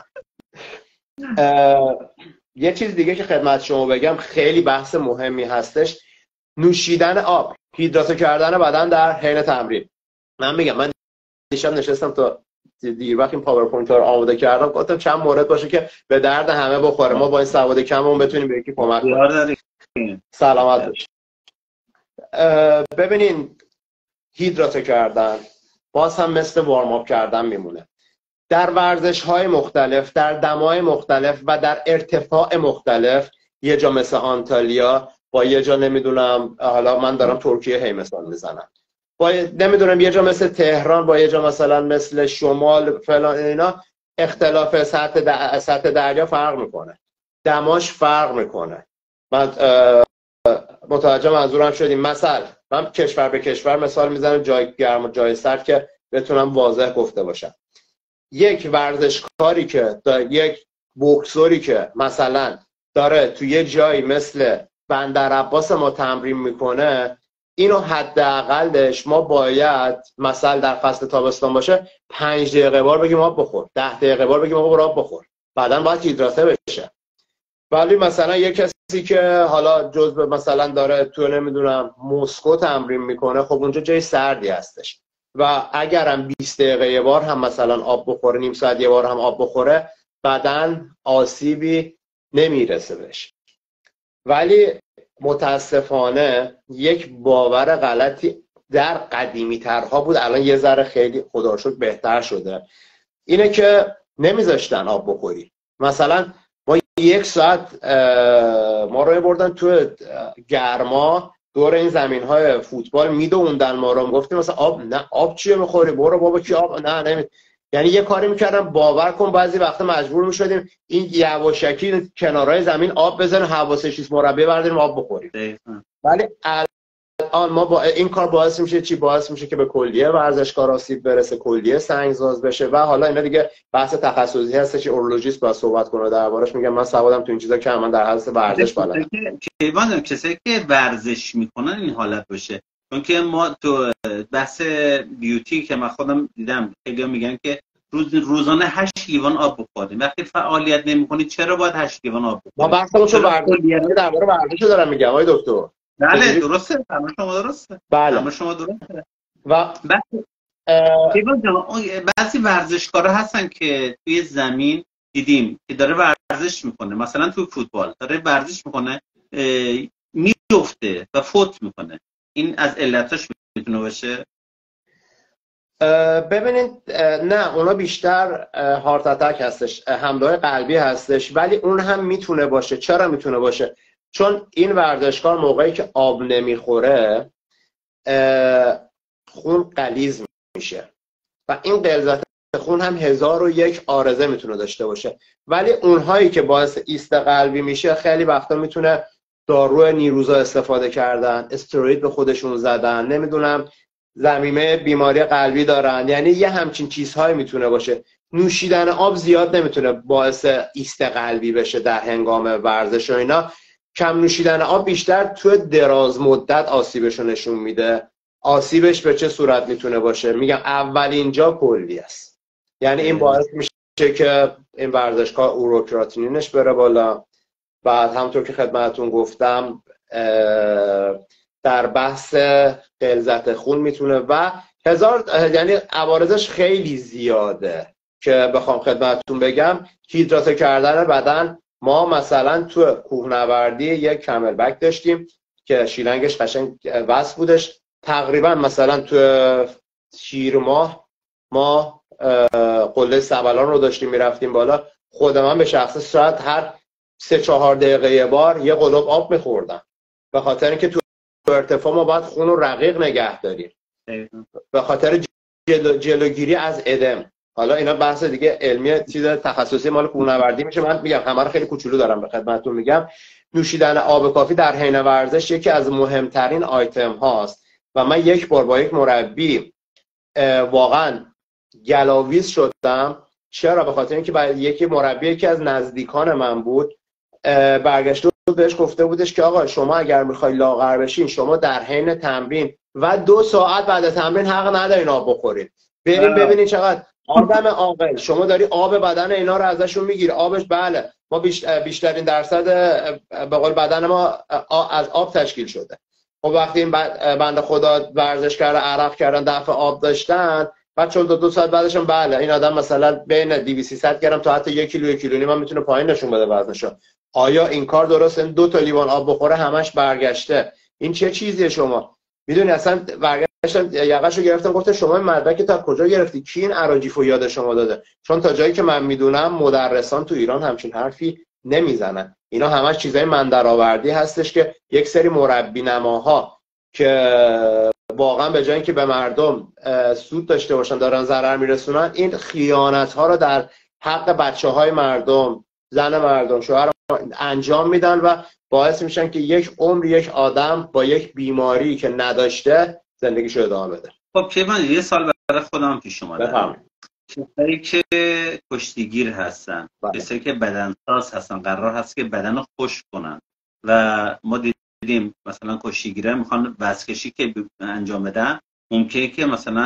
یه چیز دیگه که خدمت شما بگم خیلی بحث مهمی هستش، نوشیدن آب، هیدراته کردن بدن در حین تمرین. من میگم من دیشب نشستم تا دیر وقت این پاورپوینت رو آماده کردم، گفتم چند مورد باشه که به درد همه بخوره، ما با این سواد کممون بتونیم به یکی کمک کنیم. سلامت باشید. ببینین هیدراته کردن باز هم مثل وارم آپ کردن میمونه. در ورزش‌های مختلف، در دمای مختلف و در ارتفاع مختلف، یه جا مثل آنتالیا با یه جا نمیدونم، حالا من دارم ترکیه هی مثال میزنم، با نمیدونم یه جا مثل تهران با یه جا مثلا مثل شمال فلان، اینا اختلاف سطح در... سطح دریا فرق میکنه، دماش فرق میکنه. من متوجه منظورم شدیم؟ مثلا من کشور به کشور مثال میزنم، جای گرم و جای سرد که بتونم واضح گفته باشم. یک ورزشکاری که یک بوکسوری که مثلا داره تو یه جایی مثل بندر عباس ما تمرین میکنه، اینو حداقلش ما باید مثلا در فصل تابستان باشه پنج دقیقه بار بگیم آب بخور، ده دقیقه بار بگیم آب آب بخور، بعداً باید هیدراته بشه. ولی مثلا یه کسی که حالا جزء مثلا داره تو نمیدونم مسکو تمرین میکنه، خب اونجا جای سردی هستش و اگرم بیست دقیقه یه بار هم مثلا آب بخوره، نیم ساعت یه بار هم آب بخوره، بدن آسیبی نمیرسه بهش. ولی متاسفانه یک باور غلطی در قدیمی ترها بود، الان یه ذره خیلی خدا رو شکر بهتر شده، اینه که نمیذاشتن آب بخوری. مثلا ما یک ساعت ما رو بردن تو گرما دور این زمین های فوتبال میدووندن ما رو، گفتیم مثلا آب نه، آب چیه میخوری، برو بابا کی آب نه نمی. یعنی یه کاری میکردم باور کن بعضی وقتا مجبور میشدیم این یواشکی کنارهای زمین آب بزنیم، حواسه شیش مربع برداریم آب بخوریم. ولی الان ما با این کار باعث میشه چی؟ باعث میشه که به کلیه ورزشکار آسیب برسه، کلیه سنگساز بشه و حالا اینا دیگه بحث تخصصی هستش، اورولوژیست باید صحبت کنه دربارش. میگم من سوادم تو این چیزا کم، من در حالت ورزش بلدم. کیوان کسایی که ورزش میکنن این حالت بشه، چون که ما تو بحث بیوتی که من خودم دیدم خیلی میگن که روز روزانه هشت لیوان آب بخوریم. وقتی فعالیت نمیکنید چرا باید هشت لیوان آب بخورید؟ ما بحثمون تو ورزش درباره ورزش دارم میگم آقای دکتر. بله درسته، همه شما درسته. بله همه شما درسته. و بعضی ورزشکارا هستن که توی زمین دیدیم که داره ورزش میکنه، مثلا توی فوتبال داره ورزش میکنه میفته و فوت میکنه. این از علتش میتونه باشه؟ ببینید نه، اونا بیشتر هارت اتک هستش، حمله قلبی هستش، ولی اون هم میتونه باشه. چرا میتونه باشه؟ چون این ورزشکار موقعی که آب نمیخوره خون غلیظ میشه و این غلظت خون هم هزار و یک عارضه میتونه داشته باشه. ولی اونهایی که باعث ایست قلبی میشه خیلی وقتا میتونه دارو نیروزا استفاده کردن، استروئید به خودشون زدن، نمیدونم ضمیمه بیماری قلبی دارن، یعنی یه همچین چیزهایی میتونه باشه. نوشیدن آب زیاد نمیتونه باعث ایست قلبی بشه در هنگام ورزش و اینا. کم نوشیدن آب بیشتر تو دراز مدت آسیبشو نشون میده. آسیبش به چه صورت میتونه باشه؟ میگم اولین جا کلی است، یعنی این باعث میشه که این ورزشکار اوروکراتینینش بره بالا. بعد همونطور که خدمتتون گفتم در بحث غلظت خون میتونه و هزار، یعنی عوارضش خیلی زیاده که بخوام خدمتتون بگم. هیدراته کردن بدن، ما مثلا تو کوهنوردی یک کملبک داشتیم که شیلنگش قشنگ وصل بودش. تقریبا مثلا تو شیر ماه ما قله سبلان رو داشتیم میرفتیم بالا. خود من به شخص شاید هر سه چهار دقیقه یه بار یه قلوب آب میخوردم، به خاطر اینکه تو ارتفاع ما باید خون رو رقیق نگه داریم، به خاطر جلو جلوگیری از ادم. حالا اینا بحث دیگه علمی، چیز تخصصی مال کوهنوردی میشه. من میگم همه رو خیلی کوچولو دارم به خدمتتون میگم. نوشیدن آب کافی در حین ورزش یکی از مهمترین آیتم هاست و من یک بار با یک مربی واقعا گلاویز شدم. چرا؟ به خاطر اینکه بعد یکی مربی یکی از نزدیکان من بود، برگشته بود بهش گفته بودش که آقا شما اگر میخوای لاغر بشین، شما در حین تمرین و دو ساعت بعد تمرین حق ندارین آب بخورید. بریم ببینید چقدر آدم عاقل، شما داری آب بدن اینا رو ازشون میگیری. آبش بله ما بیشترین درصد به قول بدن ما از آب تشکیل شده. خب وقتی این بنده خدا ورزش کرده، عرق کردن، دفع آب داشتن، بعد چون دو, دو ساعت بعدشون بله این آدم مثلا بین دویست سیصد گرم تا حتی یک کیلو یک کیلو نیم هم میتونه پایین نشون بده وزنشو. آیا این کار درسته؟ دو تا لیوان آب بخوره همش برگشته. این چه چیزیه شما؟ میدونی اصلا برگشتم یقهشو گرفتم گفتم شما این مدرک تا کجا گرفتی؟ کی این اراجیفو یاد شما داده؟ چون تا جایی که من میدونم مدرسان تو ایران همچین حرفی نمیزنن. اینا همش چیزای من درآوردی هستش که یک سری مربی نماها که واقعا به جای اینکه به مردم سود داشته باشن دارن ضرر میرسونن. این خیانت ها رو در حق بچه های مردم، زن مردم، شوهر انجام میدن و باعث میشن که یک عمر یک آدم با یک بیماری که نداشته زندگیشو ادامه بده. خب کیوان یه سال برای خودم پیش اومده، کسایی که کشتیگیر هستن، کسایی که بدنساز هستن، قرار هست که بدن رو خشک کنن و ما دیدیم مثلا کشتیگیران میخوان وزنکشی که انجام بدن ممکنه که مثلا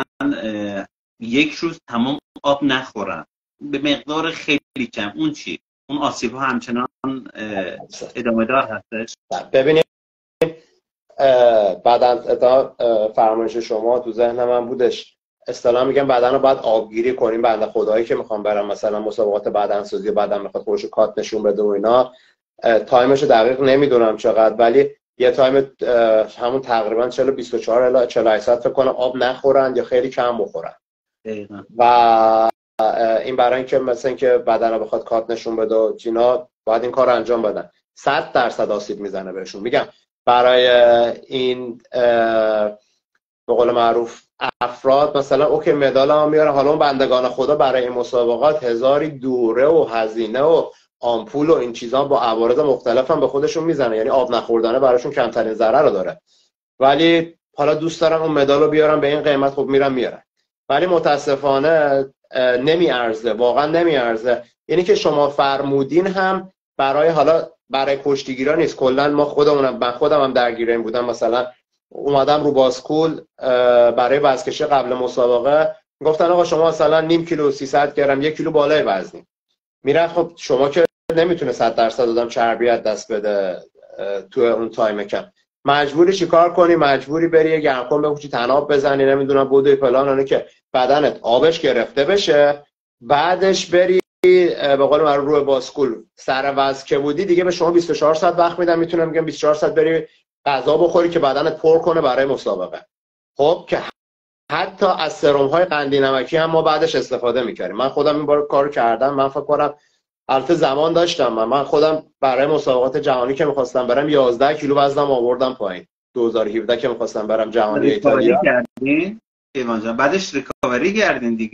یک روز تمام آب نخورن به مقدار خیلی کم. اون چی؟ اون آسیب ها همچنان ادامه دار هستش؟ ببینید بدن فرمایش شما تو ذهن من بودش. اصطلاحا میگم بدن رو باید آبگیری کنیم. بنده خدایی که میخوام برم مثلا مسابقات بدنسازی و بدن میخواد خودشو کات نشون بده و اینا، تایمشو دقیق نمیدونم چقدر، ولی یه تایم همون تقریبا چهل و بیست و چهار الی چهل و هشت ساعت فکر کنم آب نخورن یا خیلی کم بخورن. دقیقاً. و این برای اینکه مثلا اینکه بدن رو بخواد کات نشون بده و اینا باید این کار رو انجام بدن. صد درصد آسیب میزنه بهشون. میگم برای این به قول معروف افراد مثلا اوکی مدال هم میاره، حالا اون بندگان خدا برای این مسابقات هزاری دوره و هزینه و آمپول و این چیزا با عوارض مختلف هم به خودشون میزنه، یعنی آب نخوردنه براشون کمترین ضرر رو داره، ولی حالا دوست دارن اون مدال رو بیارن به این قیمت، خب میرن میارن. ولی متاسفانه نمیارزه، واقعا نمیارزه. یعنی که شما فرمودین هم برای حالا برای کشتیگیرا نیست، کلا ما خودمونم من خودم هم درگیر این بودم. مثلا اومدم رو باسکول برای وزنکشی قبل مسابقه، گفتن آقا شما مثلا نیم کیلو سیصد گرم یک کیلو بالای وزنی میرفت. خب شما که نمیتونه صد درصد آدم چربیت دست بده تو اون تایم کم، مجبوری چیکار کنی؟ مجبوری بری یه گرمکن بپوشی، تناب بزنی، نمیدونم بدوی پلان اونه که بدنت آبش گرفته بشه، بعدش بری به قول معروف روی باسکول سر وزن که بودی دیگه به شما بیست و چهار ساعت وقت میدم، میتونم بگم بیست و چهار ساعت بری غذا بخوری که بدنت پر کنه برای مسابقه. خب که حتی از سرم های قندی نمکی هم ما بعدش استفاده میکردیم. من خودم این بار کارو کردم. من فکر کنم البته زمان داشتم، من, من خودم برای مسابقات جهانی که میخواستم برم یازده کیلو وزنم آوردم پایین. دو هزار و هفده که میخواستم برم جهانی ایتالیا. کردین ایوان جان، بعدش ریکاوری کردین دیگه؟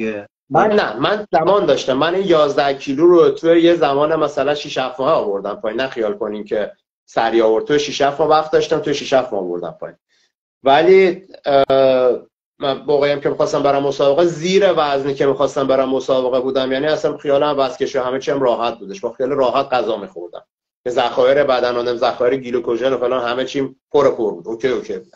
من نه من زمان داشتم. من این یازده کیلو رو توی یه زمان مثلا شش هفت ماه آوردم پایین. نه خیال کنین که سریع آورد. توی شش هفت ماه وقت داشتم، توی شش هفت ماه آوردم پایین. ولی من موقعی هم که می‌خواستم برام مسابقه زیر وزنی که می‌خواستم برام مسابقه بودم، یعنی اصلا خیالم وزنکشی همه چیم راحت بودش. با خیال راحت غذا می‌خوردم. که ذخایر بدنم، ذخایر گلوکوژن و فلان همه چیم پر پر بود. اوکی اوکی بود.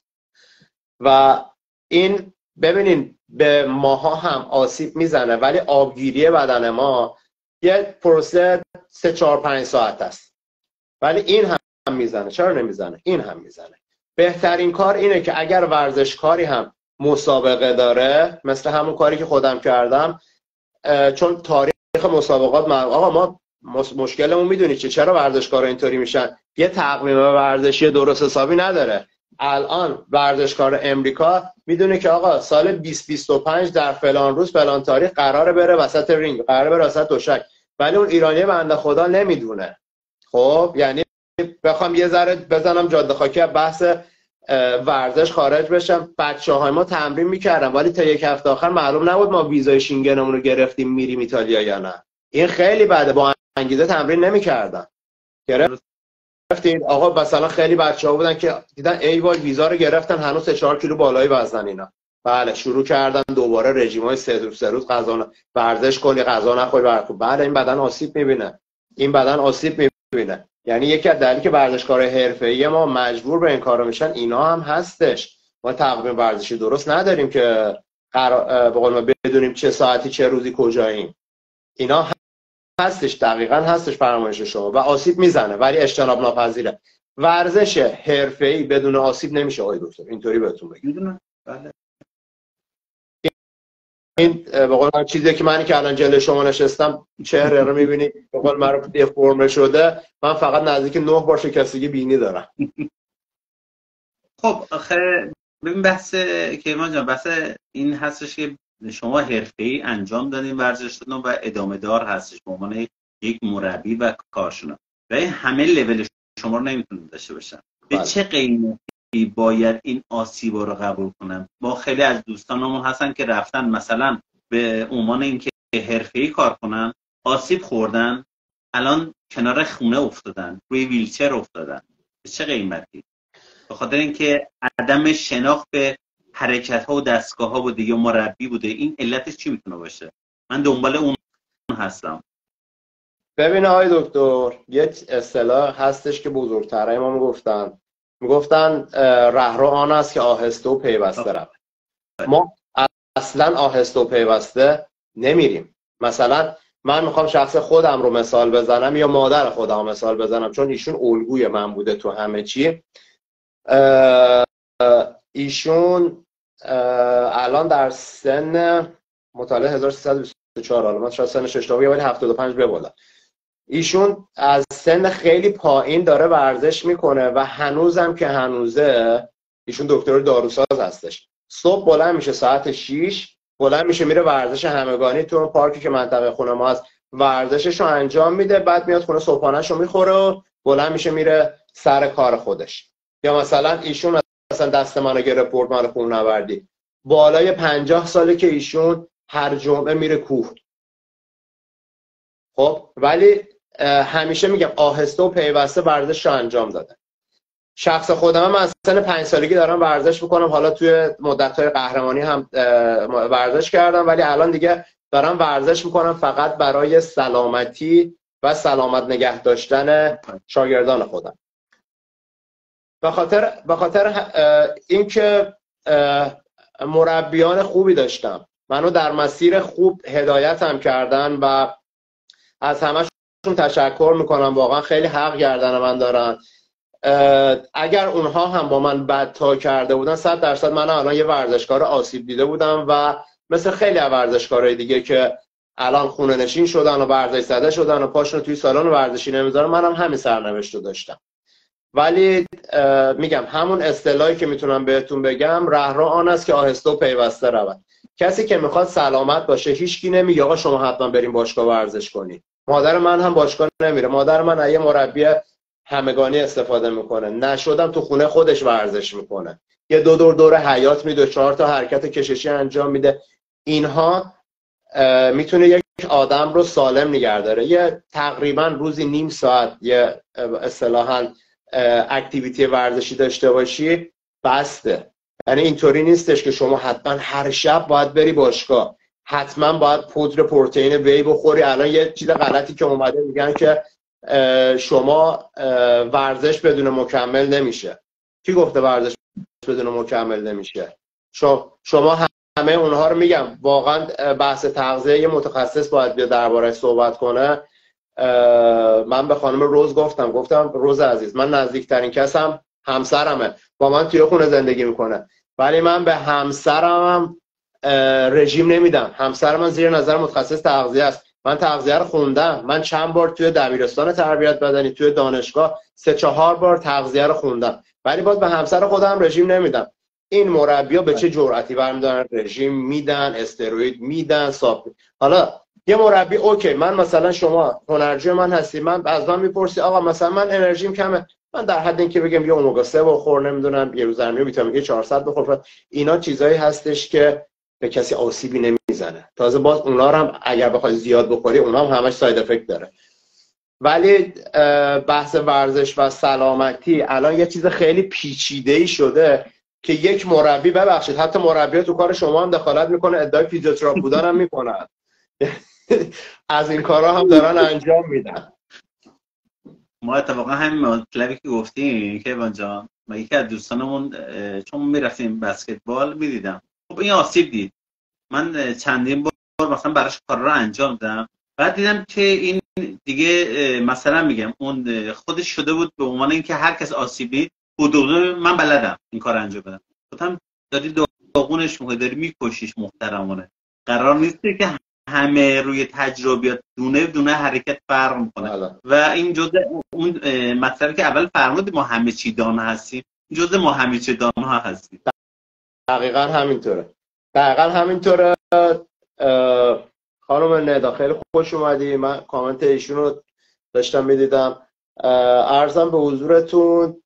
و این ببینین به ماها هم آسیب میزنه، ولی آبگیری بدن ما یه پروسه سه چهار پنج ساعت است. ولی این هم میزنه. چرا نمیزنه؟ این هم میزنه. بهترین کار اینه که اگر ورزشکاری هم مسابقه داره، مثل همون کاری که خودم کردم، چون تاریخ مسابقات من... آقا ما مشکلمون میدونی چه؟ چرا ورزشکارا اینطوری میشن؟ یه تقویم ورزشی درست حسابی نداره. الان ورزشکار امریکا میدونه که آقا سال بیست بیست و پنج در فلان روز فلان تاریخ قراره بره وسط رینگ، قراره بره وسط دوشک، ولی اون ایرانی بنده خدا نمیدونه. خب یعنی بخوام یه ذره بزنم جاده خاکی از بحث ورزش خارج بشم، بچه‌های ما تمرین میکردن ولی تا یک هفته آخر معلوم نبود ما ویزای شینگنمون رو گرفتیم میریم ایتالیا یا نه. این خیلی بده. با انگیزه تمرین نمیکردن. گرفتید آقا مثلا خیلی بچه‌ها بودن که دیدن ای وای ویزا رو گرفتن هنوز سه چهار کیلو بالای وزنن اینا. بله شروع کردن دوباره رژیمای سه روز سه روز غذا ورزش کنی، غذا نخوری، ورزش. بله این بدن آسیب میبینه. این بدن آسیب میبینه. یعنی یکی از دلایلی که ورزشکار حرفه‌ای ما مجبور به این کارا میشن اینا هم هستش. ما تقویم ورزشی درست نداریم که قرار به قول ما بدونیم چه ساعتی چه روزی کجاییم. اینا هستش، دقیقاً هستش فرمایش شما و آسیب میزنه ولی اجتناب ناپذیره. ورزش حرفه‌ای بدون آسیب نمیشه آقای دکتر. اینطوری بهتون بگم. بله. این به قول چیزی که من که الان جلوی شما نشستم چهره رو می‌بینید به قول معروف دیفرم شده. من فقط نزدیک نه بار شکستگی بینی دارم. خب آخه ببین بحث که ما جان بحث این هستش که شما حرفه‌ای انجام دادین ورزشتون و ادامه دار هستش به عنوان یک مربی و کارشناس. ولی همه لول شما رو نمیتونن داشته باشن. به چه قیمتی باید این آسیبا رو قبول کنن؟ با خیلی از دوستانمون هستن که رفتن مثلا به عنوان اینکه حرفه‌ای کار کنن، آسیب خوردن، الان کنار خونه افتادن، روی ویلچر افتادن. به چه قیمتی؟ به خاطر اینکه عدم شناخت به حرکت‌ها و دستگاه‌ها بوده یا مربی بوده. این علتش چی میتونه باشه؟ من دنبال اون هستم. ببین آقای دکتر، یک اصطلاح هستش که بزرگترای ما میگفتن میگفتن رهرو آن است که آهسته و پیوسته رود. ما اصلا آهسته و پیوسته نمیریم. مثلا من میخوام شخص خودم رو مثال بزنم یا مادر خودم مثال بزنم، چون ایشون الگوی من بوده تو همه چی. ایشون الان در سن مطالعه هزار و سیصد و بیست و چهار، حالا من شاید سنش اشتباهه ولی هفتاد و پنج به بالا. ایشون از سن خیلی پایین داره ورزش میکنه و هنوزم که هنوزه ایشون دکتر داروساز هستش. صبح بلند میشه ساعت شش، بلند میشه میره ورزش همگانی تو اون پارکی که منطقه خونه ما هست، ورزشش رو انجام میده، بعد میاد خونه صبحانه‌شو میخوره و بلند میشه میره سر کار خودش. یا مثلا ایشون مثلا دست منو گرفت برد من خون نوردی، بالای پنجاه ساله که ایشون هر جمعه میره کوه. خب ولی همیشه میگم آهسته و پیوسته ورزش رو انجام داده. شخص خودم من از سن پنج سالگی دارم ورزش میکنم، حالا توی مدت‌های قهرمانی هم ورزش کردم ولی الان دیگه دارم ورزش میکنم فقط برای سلامتی و سلامت نگه داشتن شاگردان خودم. به خاطر به خاطر اینکه مربیان خوبی داشتم، منو در مسیر خوب هدایتم کردن و از همشون تشکر میکنم. واقعا خیلی حق گردن من دارن. اگر اونها هم با من بد تا کرده بودن صد درصد من الان یه ورزشکار آسیب دیده بودم و مثل خیلی از ورزشکارهای دیگه که الان خونه نشین شدن و ورزش زده شدن و پاشون توی سالن ورزشی نمیذارن، منم هم همین سرنوشت رو داشتم. ولی میگم همون اصطلاحی که میتونم بهتون بگم رهرو آن است که آهسته و پیوسته رود. کسی که میخواد سلامت باشه هیچکی نمیگه آقا شما حتما بریم باشگاه ورزش کنی. مادر من هم باشگاه نمیره. مادر من از یه مربی همگانی استفاده میکنه. نشدم تو خونه خودش ورزش میکنه. یه دو دور دور حیات میده، چهار تا حرکت کششی انجام میده. اینها میتونه یک آدم رو سالم نگه داره. یه تقریبا روزی نیم ساعت یه اصطلاحاً اکتیویتی ورزشی داشته باشی بسته. یعنی اینطوری نیستش که شما حتما هر شب باید بری باشگاه، حتما باید پودر پروتئین وی بخوری. الان یه چیز غلطی که اومده میگن که شما ورزش بدون مکمل نمیشه. کی گفته ورزش بدون مکمل نمیشه؟ شما همه اونها رو میگم. واقعا بحث تغذیه یه متخصص باید بیا درباره صحبت کنه. من به خانم روز گفتم گفتم روز عزیز، من نزدیکترین کسم همسرمه، با من توی خونه زندگی میکنه، ولی من به همسرم رژیم نمیدم. همسر من زیر نظر متخصص تغذیه است. من تغذیه رو خوندم. من چند بار توی دبیرستان تربیت بدنی، توی دانشگاه سه چهار بار تغذیه رو خوندم، ولی باز به همسر خودم رژیم نمیدم. این مربی‌ها به چه جرأتی برمی‌دارن رژیم میدن، استروئید میدن، ساپ. حالا یه مربی اوکی، من مثلا شما هنرجوی من هستی، من از من میپرسی آقا مثلا من انرژیم کمه، من در حد اینکه بگم یه امگا سه بخور، نمیدونم یه روزرمی ویتامین چهارصد بخور، اینا چیزایی هستش که به کسی آسیبی نمیزنه. تازه باز اونا رو هم اگر بخوای زیاد بخوری اونا هم همش ساید افکت داره. ولی بحث ورزش و سلامتی الان یه چیز خیلی پیچیده‌ای شده که یک مربی، ببخشید حتی مربی‌ها تو کار شما هم دخالت میکنه، ادعای فیزیوتراپ بودن هم میکنن. از این کارا هم دارن انجام میدن. ما اتفاقا همین مطلبی که گفتیم که ایوان جان، ما یکی از دوستانمون چون میرفتیم بسکتبال میدیدم، خب این آسیب دید. من چندین بار مثلا براش کار رو انجام دادم، بعد دیدم که این دیگه مثلا میگم اون خودش شده بود به عنوان اینکه هر کس آسیب دید حدودا من بلدم این کار انجام بدم. گفتم داری داغونش میکنی، داری میکشیش محترمانه. قرار نیست که همه روی تجربیات دونه دونه حرکت فرق میکنه و این جزء اون مطلبی که اول فرمودیم ما همه چی دان هستیم، جزء ما همه چی دان ها هستیم. دقیقاً همینطوره. دقیقاً همینطوره. خانم ندا خیلی خوش اومدی. من کامنت ایشون رو داشتم میدیدم. عرضم به حضورتون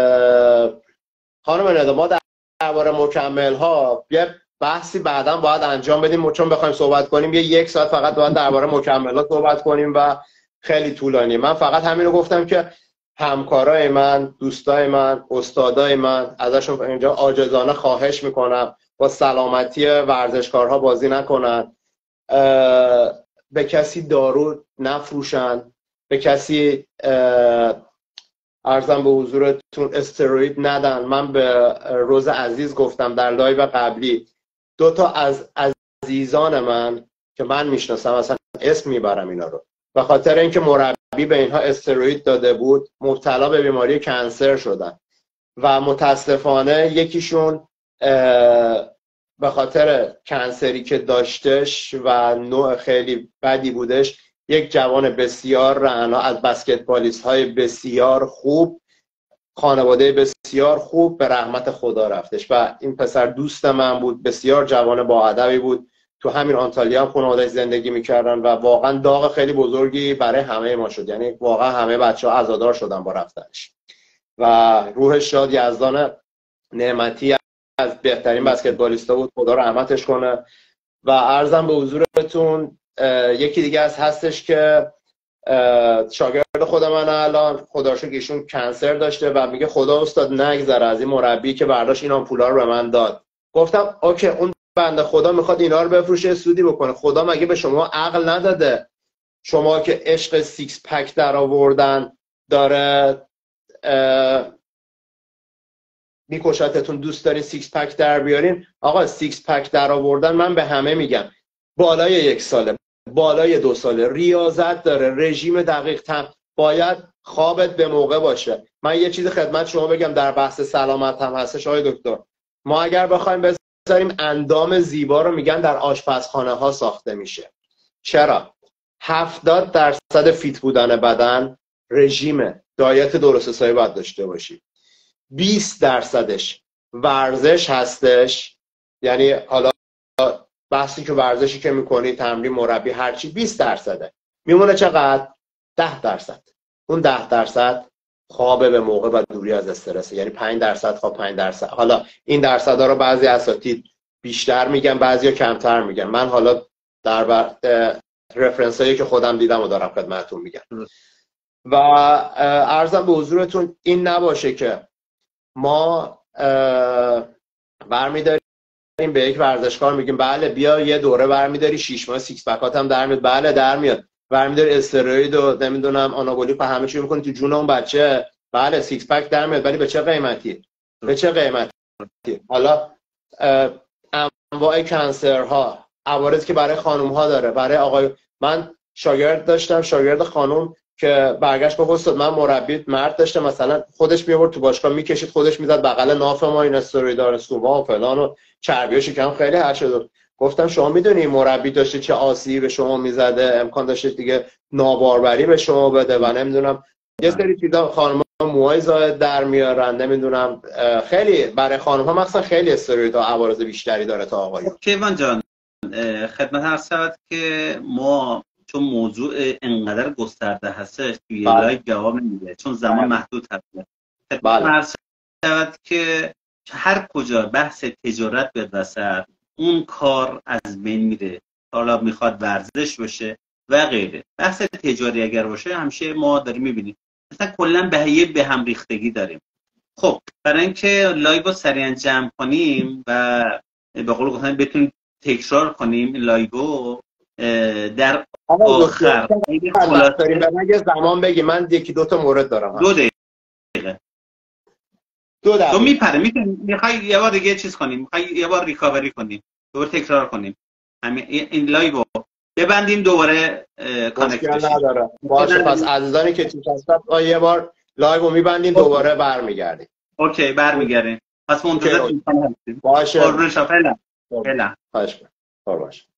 خانم ندا، ما درباره مکمل ها یه بحثی بعداً باید انجام بدیم، چون بخوایم صحبت کنیم یه یک ساعت فقط باید درباره مکملات صحبت کنیم و خیلی طولانی. من فقط همین رو گفتم که همکارای من، دوستای من، استادای من ازشون اینجا عاجزانه خواهش میکنم با سلامتی ورزشکارها بازی نکنن، به کسی دارو نفروشن، به کسی عرضم به حضورتون استروئید ندن. من به روز عزیز گفتم در لایو قبلی، دو تا از عزیزان من که من میشناسم اصلا اسم میبرم اینا رو، به خاطر اینکه مربی به اینها استروئید داده بود مبتلا به بیماری کنسر شدن و متاسفانه یکیشون به خاطر کنسری که داشتش و نوع خیلی بدی بودش، یک جوان بسیار رعنا از بسکتبالیست های بسیار خوب، خانواده بسیار خوب به رحمت خدا رفتش و این پسر دوست من بود، بسیار جوان با ادبی بود، تو همین آنتالیا هم خانواده‌اش زندگی میکردن و واقعا داغ خیلی بزرگی برای همه ما شد. یعنی واقعا همه بچه‌ها عزادار شدن با رفتنش و روحش شاد. یزدان نعمتی از بهترین بسکتبالیستا بود، خدا رحمتش کنه. و عرضم به حضورتون یکی دیگه از هستش که شاگرد خود من الان، خدا رو شکر ایشون کنسر داشته و میگه خدا استاد نگذره از این مربی که برداشت این آمپولا رو به من داد. گفتم اوکی، اون بنده خدا میخواد اینا رو بفروشه سودی بکنه، خدا مگه به شما عقل نداده؟ شما که عشق سیکس پک در آوردن داره میکشتتون، دوست دارین سیکس پک در بیارین. آقا سیکس پک در آوردن من به همه میگم بالای یک ساله، بالای دو ساله، ریاضت داره، رژیم دقیق تن، باید خوابت به موقع باشه. من یه چیز خدمت شما بگم در بحث سلامت هم هستش آقای دکتر، ما اگر بخوایم بذاریم اندام زیبا رو میگن در آشپزخانه ها ساخته میشه. چرا؟ هفتاد درصد فیت بودن بدن رژیمه، دایت درست حسابی باید داشته باشی. بیست درصدش ورزش هستش، یعنی حالا بحثی که ورزشی که میکنی، تمرین، مربی، هرچی، بیست درصده. میمونه چقدر؟ ده درصد. اون ده درصد خواب به موقع و دوری از استرس، یعنی پنج درصد خواب، پنج درصد. حالا این درصدها رو بعضی اساتید بیشتر میگن، بعضیا کمتر میگن. من حالا در بر... رفرنس هایی که خودم دیدم و دارم خدمتتون میگم. و عرضم به حضورتون این نباشه که ما برمیداریم به یک ورزشکار میگیم بله بیا یه دوره برمیداری شش ماه سیکس پکات هم در میاد، بله در میاد، برمیداری استروید و نمیدونم آنابولیک و همه چی میکنی تو جون اون بچه، بله سیکس پک در میاد، ولی به چه قیمتی؟ به چه قیمتی؟ حالا انواع کنسرها، عوارضی که برای خانم ها داره، برای آقای، من شاگرد داشتم، شاگرد خانم که برگشت گفت استاد من مربی مرد داشته، مثلا خودش میآورد تو باشگاه میکشید، خودش میزد بغل ناف ما این استرویدار سووا و فلان و چربی و شکم خیلی هر شد. گفتم شما میدونی مربی داشته چه آسیبی به شما میزده، امکان داشته دیگه ناباروری به شما بده و نمیدونم یه سری چیزا. خانم‌ها موهای زائد در میارن، نمیدونم خیلی برای خانم‌ها مثلا خیلی استرویدها عوارض بیشتری داره تا آقایون. کیوان جان خدمت عرض شود که ما چون موضوع انقدر گسترده هستش توی بله. لایو جواب نمیده چون زمان بله. محدود هست. خدمت عرض شود که هر کجا بحث تجارت به وسط اون کار از بین میره، حالا میخواد ورزش باشه و غیره. بحث تجاری اگر باشه همیشه ما داریم میبینیم مثلا کلا بهیه به هم ریختگی داریم. خب برای اینکه لایو سریعا جمع کنیم و به قول گفتن بتونیم تکرار کنیم لایو در آخر خلاصه داریم به من یه زمان بگی، من یکی دو تا مورد دارم. دو دقیقه دو دقیقه تو میپره میتونی میخوای یه بار دیگه چیز کنیم، میخوای یه بار ریکاوری کنیم، دوباره تکرار کنیم، همین این لایو ببندیم دوباره کانکت بشیم. نداره باشه. پس عزیزانی که تو هستن یه بار لایو میبندیم دوباره برمیگردیم. اوکی برمیگردیم. پس منتظر دوستان هستیم. باشه. قربون شما. فعلا فعلا باشه. باشه.